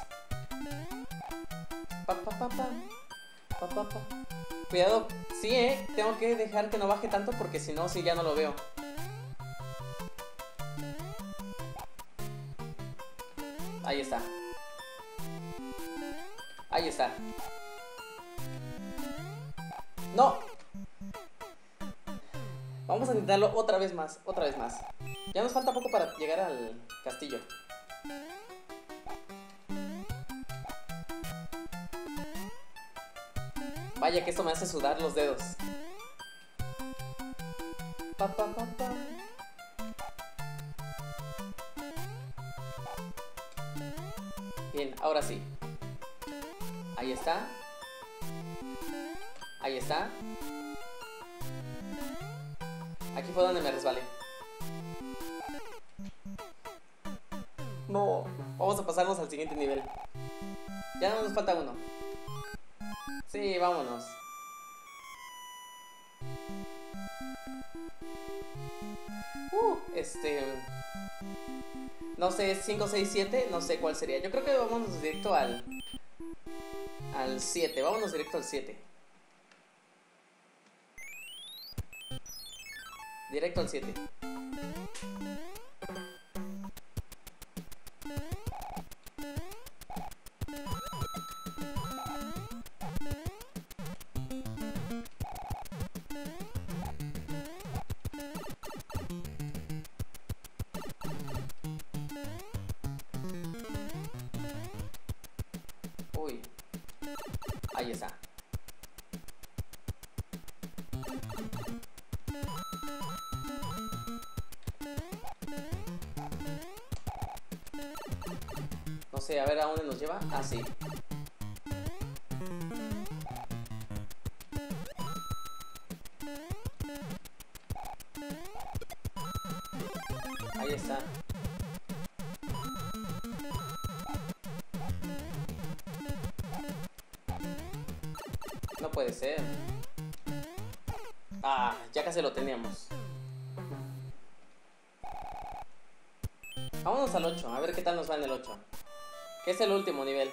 Pa, pa, pa, pa. Pa, pa, pa. Cuidado, sí, tengo que dejar que no baje tanto porque si no, sí, ya no lo veo. Ahí está. Ahí está. ¡No! Vamos a intentarlo otra vez más, otra vez más. Ya nos falta poco para llegar al castillo. Vaya que esto me hace sudar los dedos. Pa, pa, pa, pa. Bien, ahora sí. Ahí está. Ahí está. Aquí fue donde me resbalé. No, vamos a pasarnos al siguiente nivel. Ya no nos falta uno. Sí, vámonos. No sé, 5, 6, 7, no sé cuál sería. Yo creo que vámonos directo al 7, vámonos directo al 7. Directo al 7. Uy, ahí está. No sé, a ver a dónde nos lleva. Ah, sí. Ahí está. No puede ser. Ah, ya casi lo teníamos. Vámonos al 8, a ver qué tal nos va en el 8. Que es el último nivel.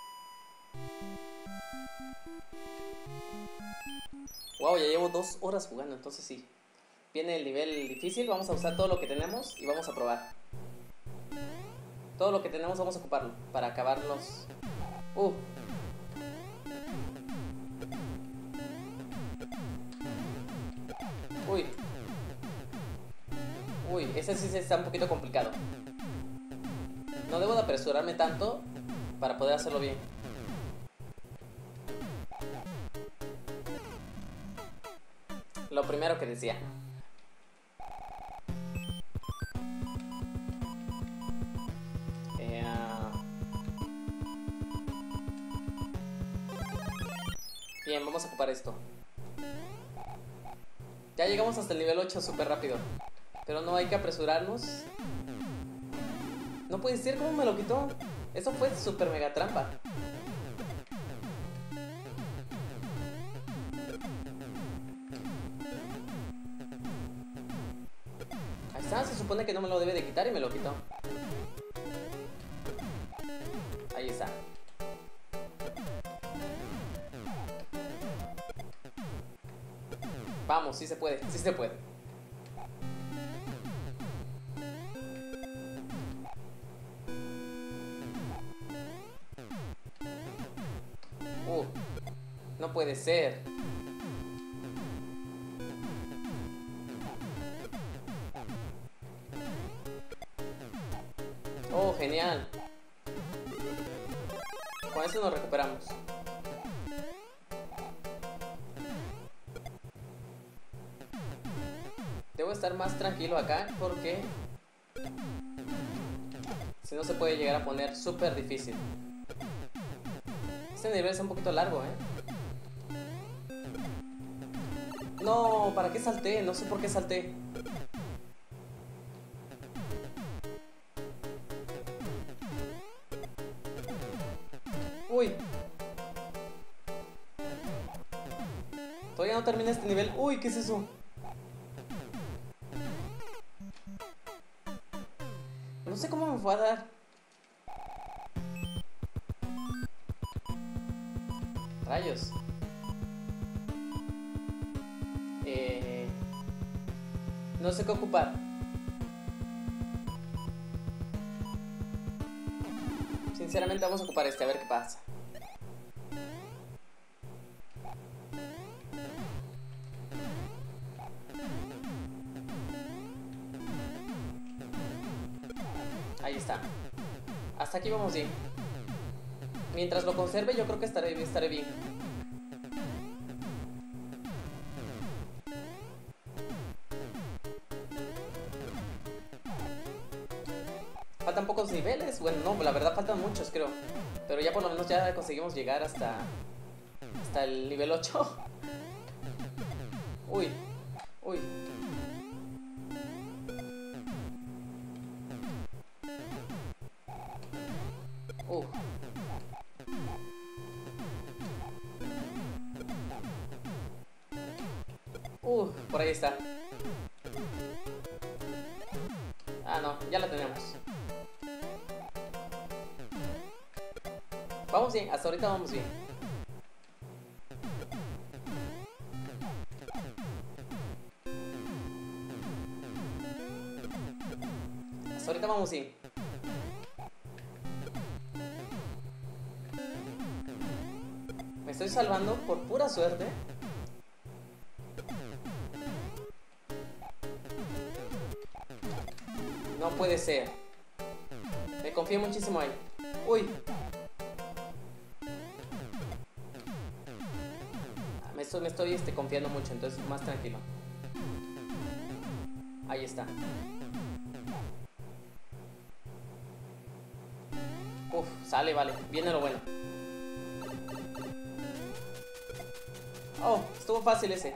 Wow, ya llevo 2 horas jugando, entonces sí. Viene el nivel difícil, vamos a usar todo lo que tenemos y vamos a probar. Todo lo que tenemos vamos a ocuparlo para acabarlos. Uy. Uy, ese sí está un poquito complicado. No debo de apresurarme tanto para poder hacerlo bien. Lo primero que decía. Bien, vamos a ocupar esto. Ya llegamos hasta el nivel 8 súper rápido. Pero no hay que apresurarnos. No puede ser, ¿cómo me lo quitó? Eso fue súper mega trampa. Ahí está, se supone que no me lo debe de quitar y me lo quitó. Ahí está. Vamos, sí se puede, sí se puede. No puede ser. Oh, genial. Con eso nos recuperamos. Debo estar más tranquilo acá porque si no se puede llegar a poner súper difícil. Este nivel es un poquito largo, No, ¿para qué salté? No sé por qué salté. Uy. Todavía no termina este nivel. Uy, ¿qué es eso? No sé cómo me fue a dar. Rayos. No sé qué ocupar. Sinceramente vamos a ocupar este, a ver qué pasa. Ahí está. Hasta aquí vamos bien. Mientras lo conserve yo creo que estaré bien. Faltan pocos niveles. Bueno, no, la verdad faltan muchos, creo. Pero ya por lo menos ya conseguimos llegar hasta el nivel 8. Uy. Uy. Por ahí está. Ah, no, ya la tenemos. Vamos bien, hasta ahorita vamos bien. Hasta ahorita vamos bien. Me estoy salvando por pura suerte. No puede ser. Me confié muchísimo ahí. Uy. Me estoy confiando mucho, entonces más tranquilo. Ahí está. Uf, sale, vale. Viene lo bueno. Oh, estuvo fácil ese.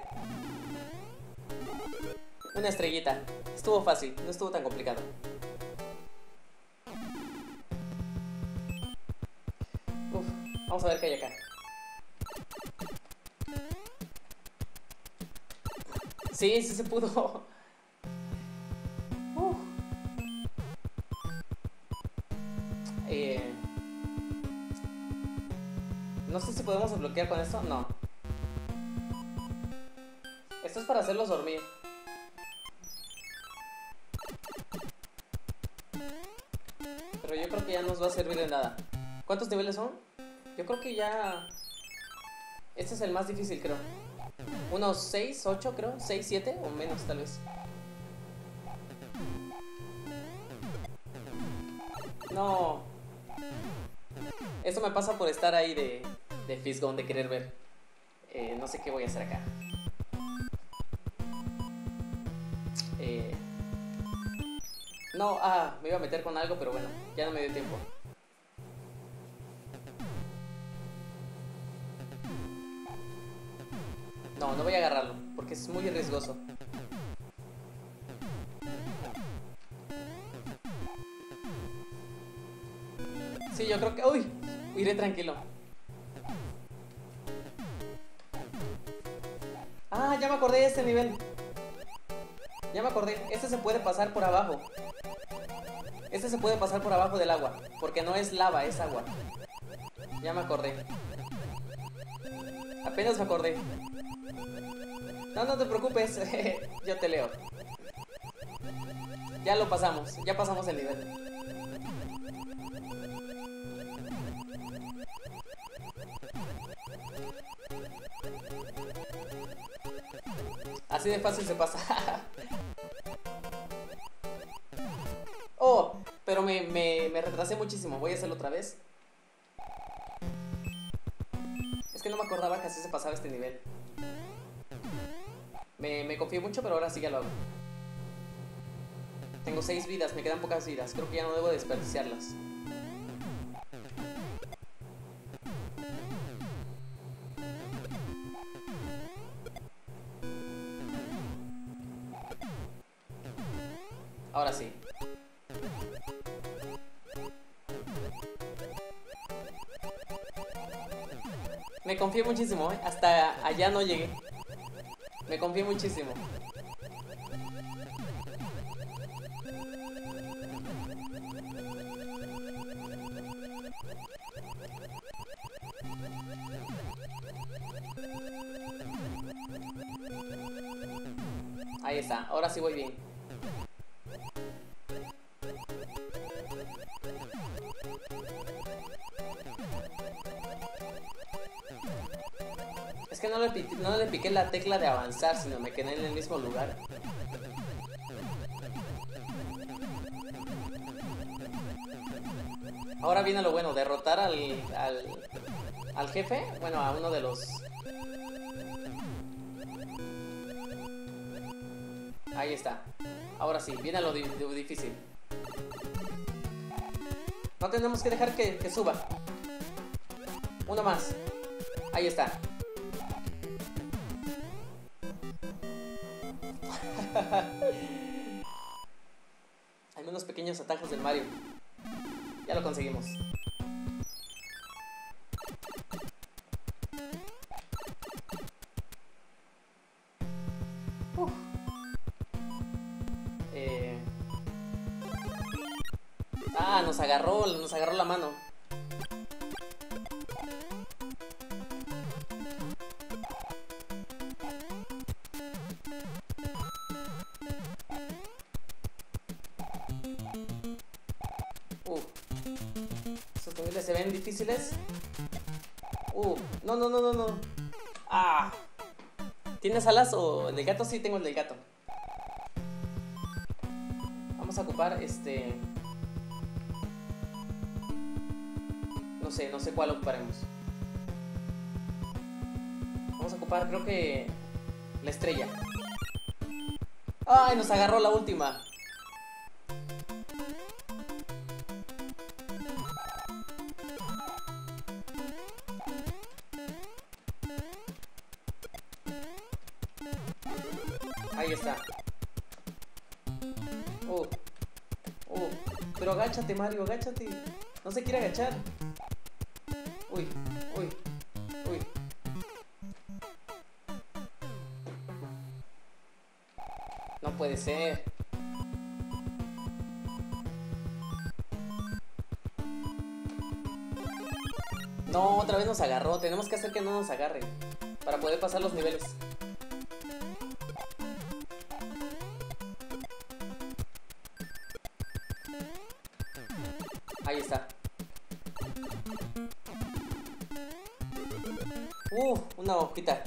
Una estrellita. Estuvo fácil, no estuvo tan complicado. Uf, vamos a ver qué hay acá. Sí, sí se pudo. No sé si podemos desbloquear con esto. No. Esto es para hacerlos dormir. Pero yo creo que ya nos va a servir de nada. ¿Cuántos niveles son? Yo creo que ya... Este es el más difícil, creo. Unos 6, 8, creo. 6, 7 o menos, tal vez. No. Eso me pasa por estar ahí de fisgón, de querer ver. No sé qué voy a hacer acá. No, me iba a meter con algo, pero bueno, ya no me dio tiempo. No, no voy a agarrarlo, porque es muy riesgoso. Sí, yo creo que... ¡Uy! Iré tranquilo. Ah, ya me acordé de este nivel. Ya me acordé, este se puede pasar por abajo. Este se puede pasar por abajo del agua, porque no es lava, es agua. Ya me acordé. Apenas me acordé. No, no te preocupes, yo te leo. Ya lo pasamos, ya pasamos el nivel. Así de fácil se pasa. Oh, pero me retrasé muchísimo. Voy a hacerlo otra vez. Es que no me acordaba que así se pasaba este nivel. Me confié mucho, pero ahora sí ya lo hago. Tengo 6 vidas, me quedan pocas vidas. Creo que ya no debo desperdiciarlas. Ahora sí. Me confié muchísimo, ¿eh? Hasta allá no llegué. Me confié muchísimo. Ahí está, ahora sí voy bien. Es que no le piqué la tecla de avanzar, sino me quedé en el mismo lugar. Ahora viene lo bueno, derrotar al jefe, bueno, a uno de los... Ahí está. Ahora sí, viene lo difícil. No tenemos que dejar que suba. Uno más. Ahí está. Hay unos pequeños atajos del Mario. Ya lo conseguimos. Uf. Ah, nos agarró la mano. Esos niveles se ven difíciles. No, no, no, no, no. Ah. ¿Tienes alas o el del gato? Sí, tengo el del gato. Vamos a ocupar no sé cuál ocuparemos. Vamos a ocupar, creo que la estrella. ¡Ay! Nos agarró la última. Ahí está. Pero agáchate, Mario, agáchate. No se quiere agachar. Uy. No puede ser. No, otra vez nos agarró. Tenemos que hacer que no nos agarre para poder pasar los niveles. Ahí está. Una hojita.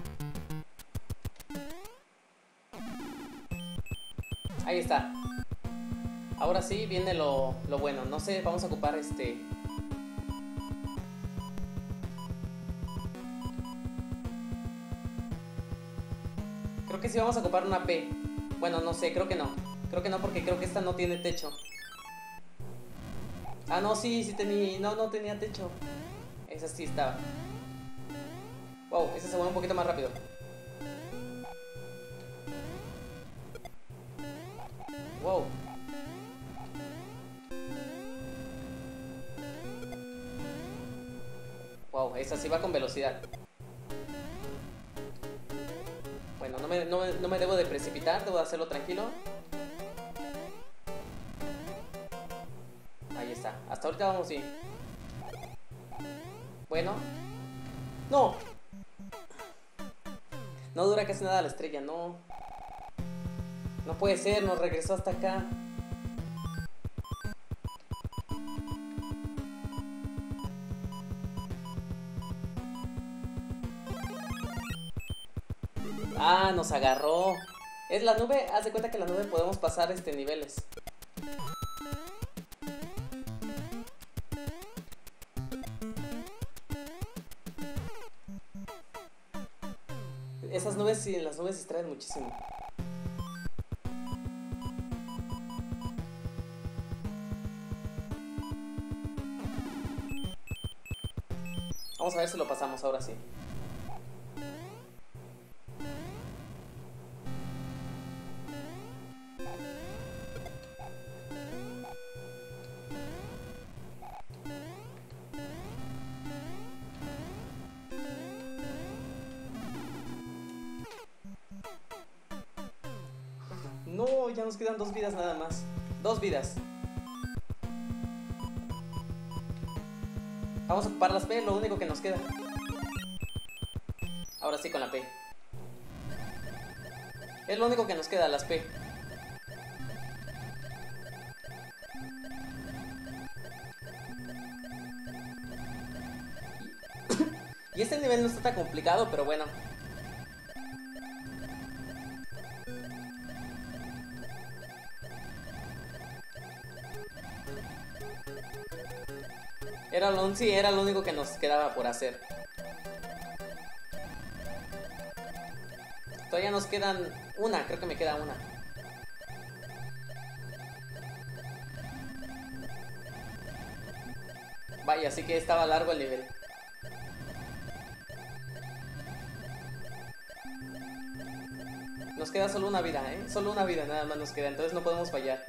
Ahí está. Ahora sí viene lo bueno. No sé, vamos a ocupar Creo que sí vamos a ocupar una P. Bueno, no sé, creo que no. Creo que no, porque creo que esta no tiene techo. Ah, no, sí tenía. No tenía techo. Esa sí estaba. Wow, esa se mueve un poquito más rápido. Wow. Wow, esa sí va con velocidad. Bueno, no me debo de precipitar, debo de hacerlo tranquilo. Ahí está, hasta ahorita vamos bien. Bueno. ¡No! No dura casi nada la estrella, no. No puede ser, nos regresó hasta acá. Ah, nos agarró. Es la nube, haz de cuenta que en la nube podemos pasar niveles. Esas nubes, sí, las nubes distraen muchísimo. Vamos a ver si lo pasamos ahora sí. No, ya nos quedan 2 vidas nada más. 2 vidas. Vamos a ocupar las P, lo único que nos queda. Ahora sí con la P. Es lo único que nos queda, las P. Y este nivel no está tan complicado, pero bueno. Era lo único que nos quedaba por hacer. Todavía nos quedan una, creo que me queda una. Vaya, así que estaba largo el nivel. Nos queda solo una vida, solo una vida nada más nos queda, entonces no podemos fallar.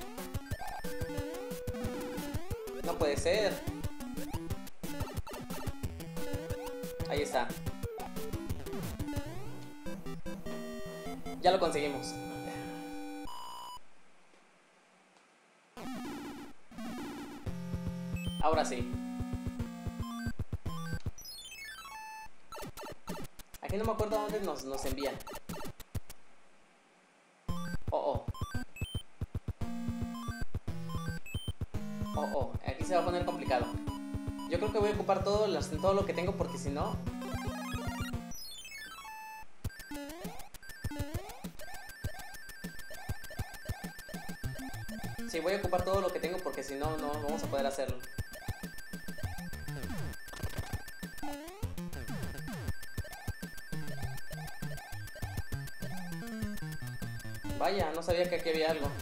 No puede ser. Ahí está. Ya lo conseguimos. Ahora sí. Aquí no me acuerdo a dónde nos envían. Oh, oh. Oh, oh. Aquí se va a poner complicado. Yo creo que voy a ocupar todo lo que tengo porque si no... Sí, voy a ocupar todo lo que tengo porque si no, no vamos a poder hacerlo. Vaya, no sabía que aquí había algo.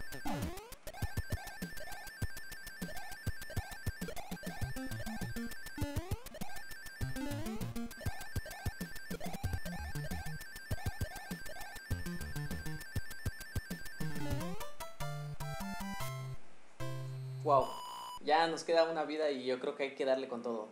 Wow, ya nos queda una vida y yo creo que hay que darle con todo.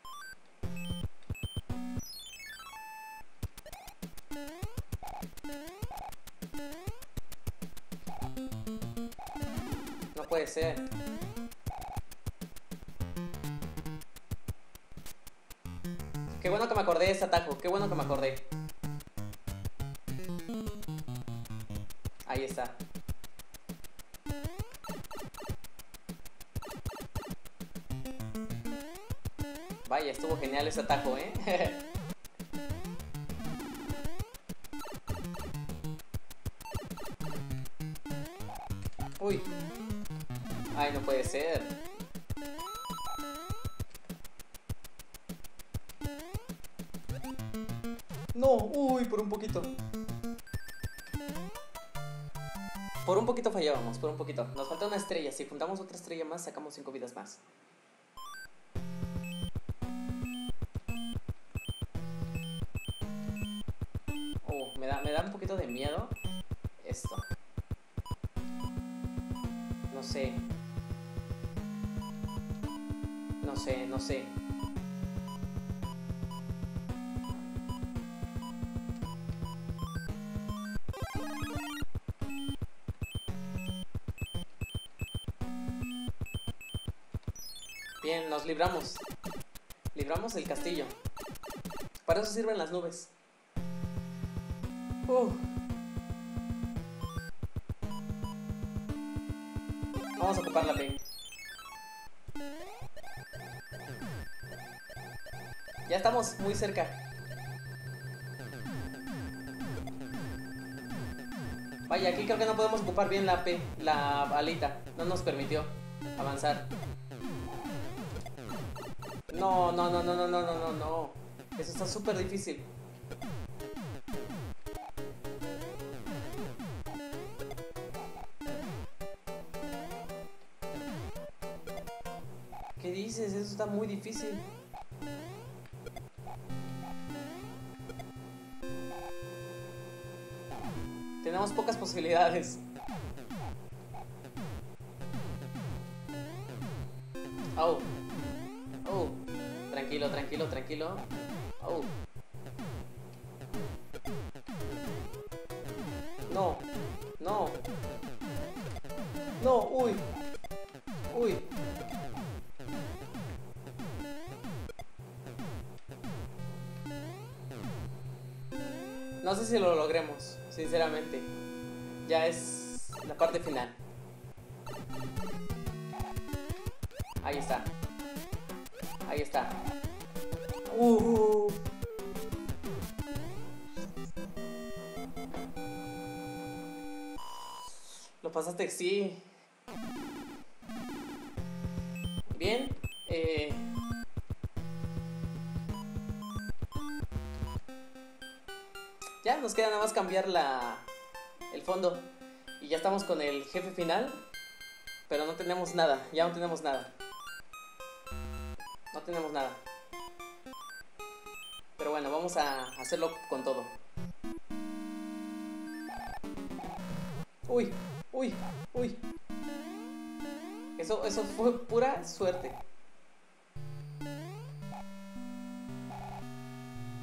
No puede ser. Qué bueno que me acordé de ese atajo, qué bueno que me acordé. Ahí está. Vaya, estuvo genial ese atajo, ¿eh? Uy. Ay, no puede ser. No, uy, por un poquito. Por un poquito fallábamos, por un poquito. Nos falta una estrella. Si juntamos otra estrella más, sacamos 5 vidas más. Me da un poquito de miedo esto. No sé. No sé, no sé. Bien, nos libramos. Libramos el castillo. Para eso sirven las nubes. Vamos a ocupar la P. Ya estamos muy cerca. Vaya, aquí creo que no podemos ocupar bien la P. La alita. No nos permitió avanzar. No, no, no, no, no, no, no, no, no. Eso está súper difícil. ¿Qué dices? Eso está muy difícil. Tenemos pocas posibilidades. Oh. Oh. Tranquilo, tranquilo, tranquilo. Oh. No. No. No, uy. Uy. No sé si lo logremos, sinceramente. Ya es la parte final. Ahí está. Ahí está. Lo pasaste, sí. Bien. Ya nos queda nada más cambiar el fondo. Y ya estamos con el jefe final. Pero no tenemos nada. Ya no tenemos nada. No tenemos nada. Pero bueno, vamos a hacerlo con todo. Uy, uy, uy. Eso fue pura suerte.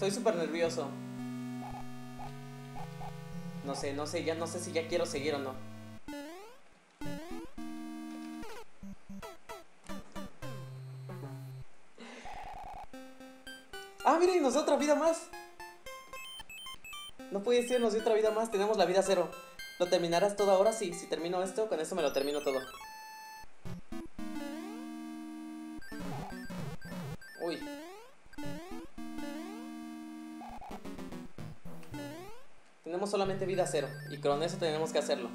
Estoy súper nervioso. No sé, ya no sé si ya quiero seguir o no. Ah, miren, nos da otra vida más. No puede ser, nos dio otra vida más. Tenemos la vida 0. ¿Lo terminarás todo ahora? Sí, si termino esto, con esto me lo termino todo. Uy. Tenemos solamente vida 0 y con eso tenemos que hacerlo.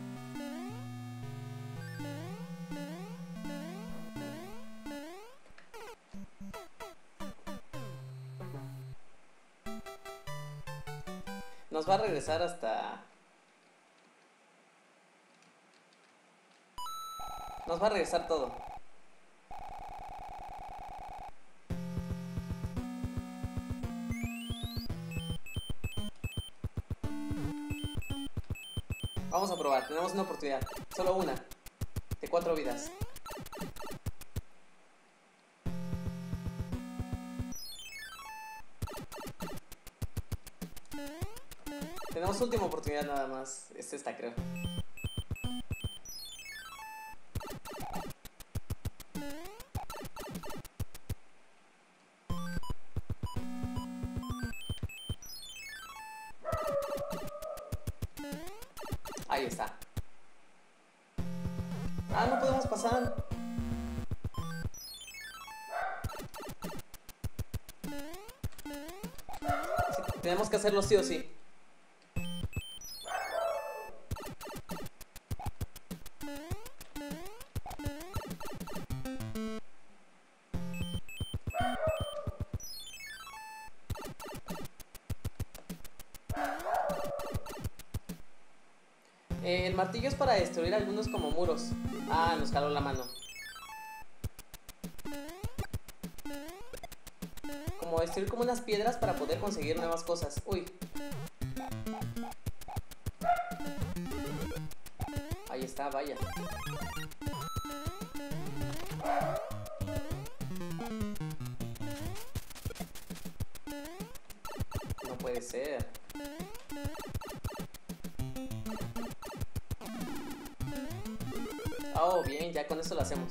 Nos va a regresar hasta... Nos va a regresar todo. Vamos a probar, tenemos una oportunidad. Solo una. De 4 vidas. Tenemos última oportunidad nada más. Es esta, creo. Ahí está. Ah, no podemos pasar. Sí, tenemos que hacerlo sí o sí. El martillo es para destruir algunos como muros. Ah, nos jaló la mano. Como destruir como unas piedras para poder conseguir nuevas cosas. Uy. Ahí está, vaya. No puede ser. Oh, bien, ya con eso lo hacemos.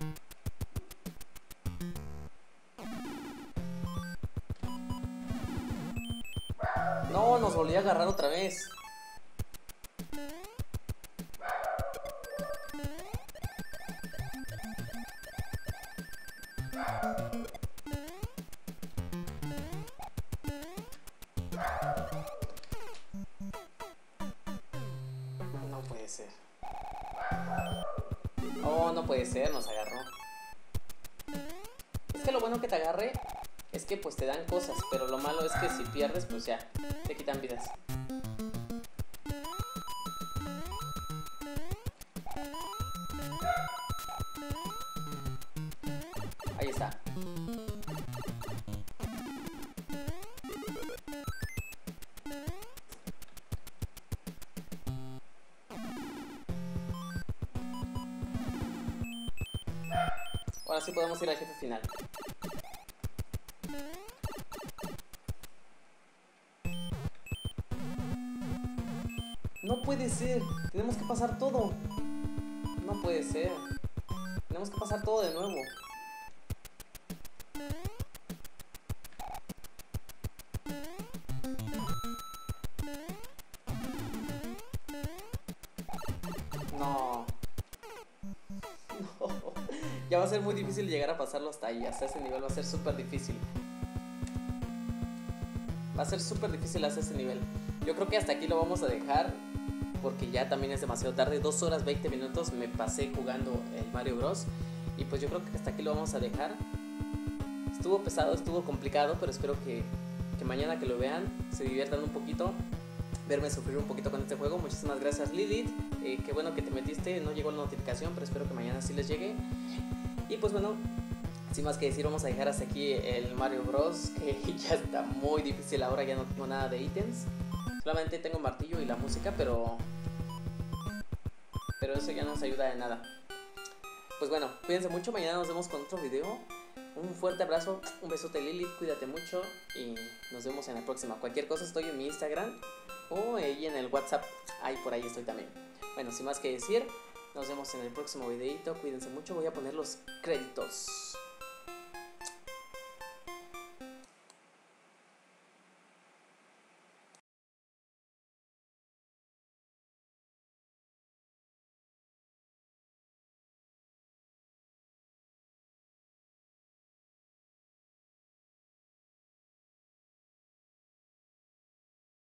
No, nos volvió a agarrar otra vez. No puede ser. Oh, no puede ser, nos agarró. Es que lo bueno que te agarre es que pues te dan cosas, pero lo malo es que si pierdes pues ya, te quitan vidas. Ahí está. Ahora sí podemos ir al jefe final. No puede ser. Tenemos que pasar todo. No puede ser. Tenemos que pasar todo de nuevo. No. No. Ya va a ser muy difícil llegar a pasarlo hasta ahí. Hasta ese nivel va a ser súper difícil. Va a ser súper difícil hasta ese nivel. Yo creo que hasta aquí lo vamos a dejar, porque ya también es demasiado tarde. 2 horas 20 minutos me pasé jugando el Mario Bros. Y pues yo creo que hasta aquí lo vamos a dejar. Estuvo pesado, estuvo complicado, pero espero que mañana que lo vean se diviertan un poquito, verme sufrir un poquito con este juego. Muchísimas gracias, Lilith. Qué bueno que te metiste, no llegó la notificación, pero espero que mañana sí les llegue. Y pues bueno, sin más que decir, vamos a dejar hasta aquí el Mario Bros, que ya está muy difícil ahora, ya no tengo nada de ítems. Solamente tengo martillo y la música, pero eso ya no nos ayuda de nada. Pues bueno, cuídense mucho, mañana nos vemos con otro video. Un fuerte abrazo, un besote Lilith, cuídate mucho y nos vemos en la próxima. Cualquier cosa estoy en mi Instagram o ahí en el WhatsApp, ahí por ahí estoy también. Bueno, sin más que decir, nos vemos en el próximo videito, cuídense mucho, voy a poner los créditos.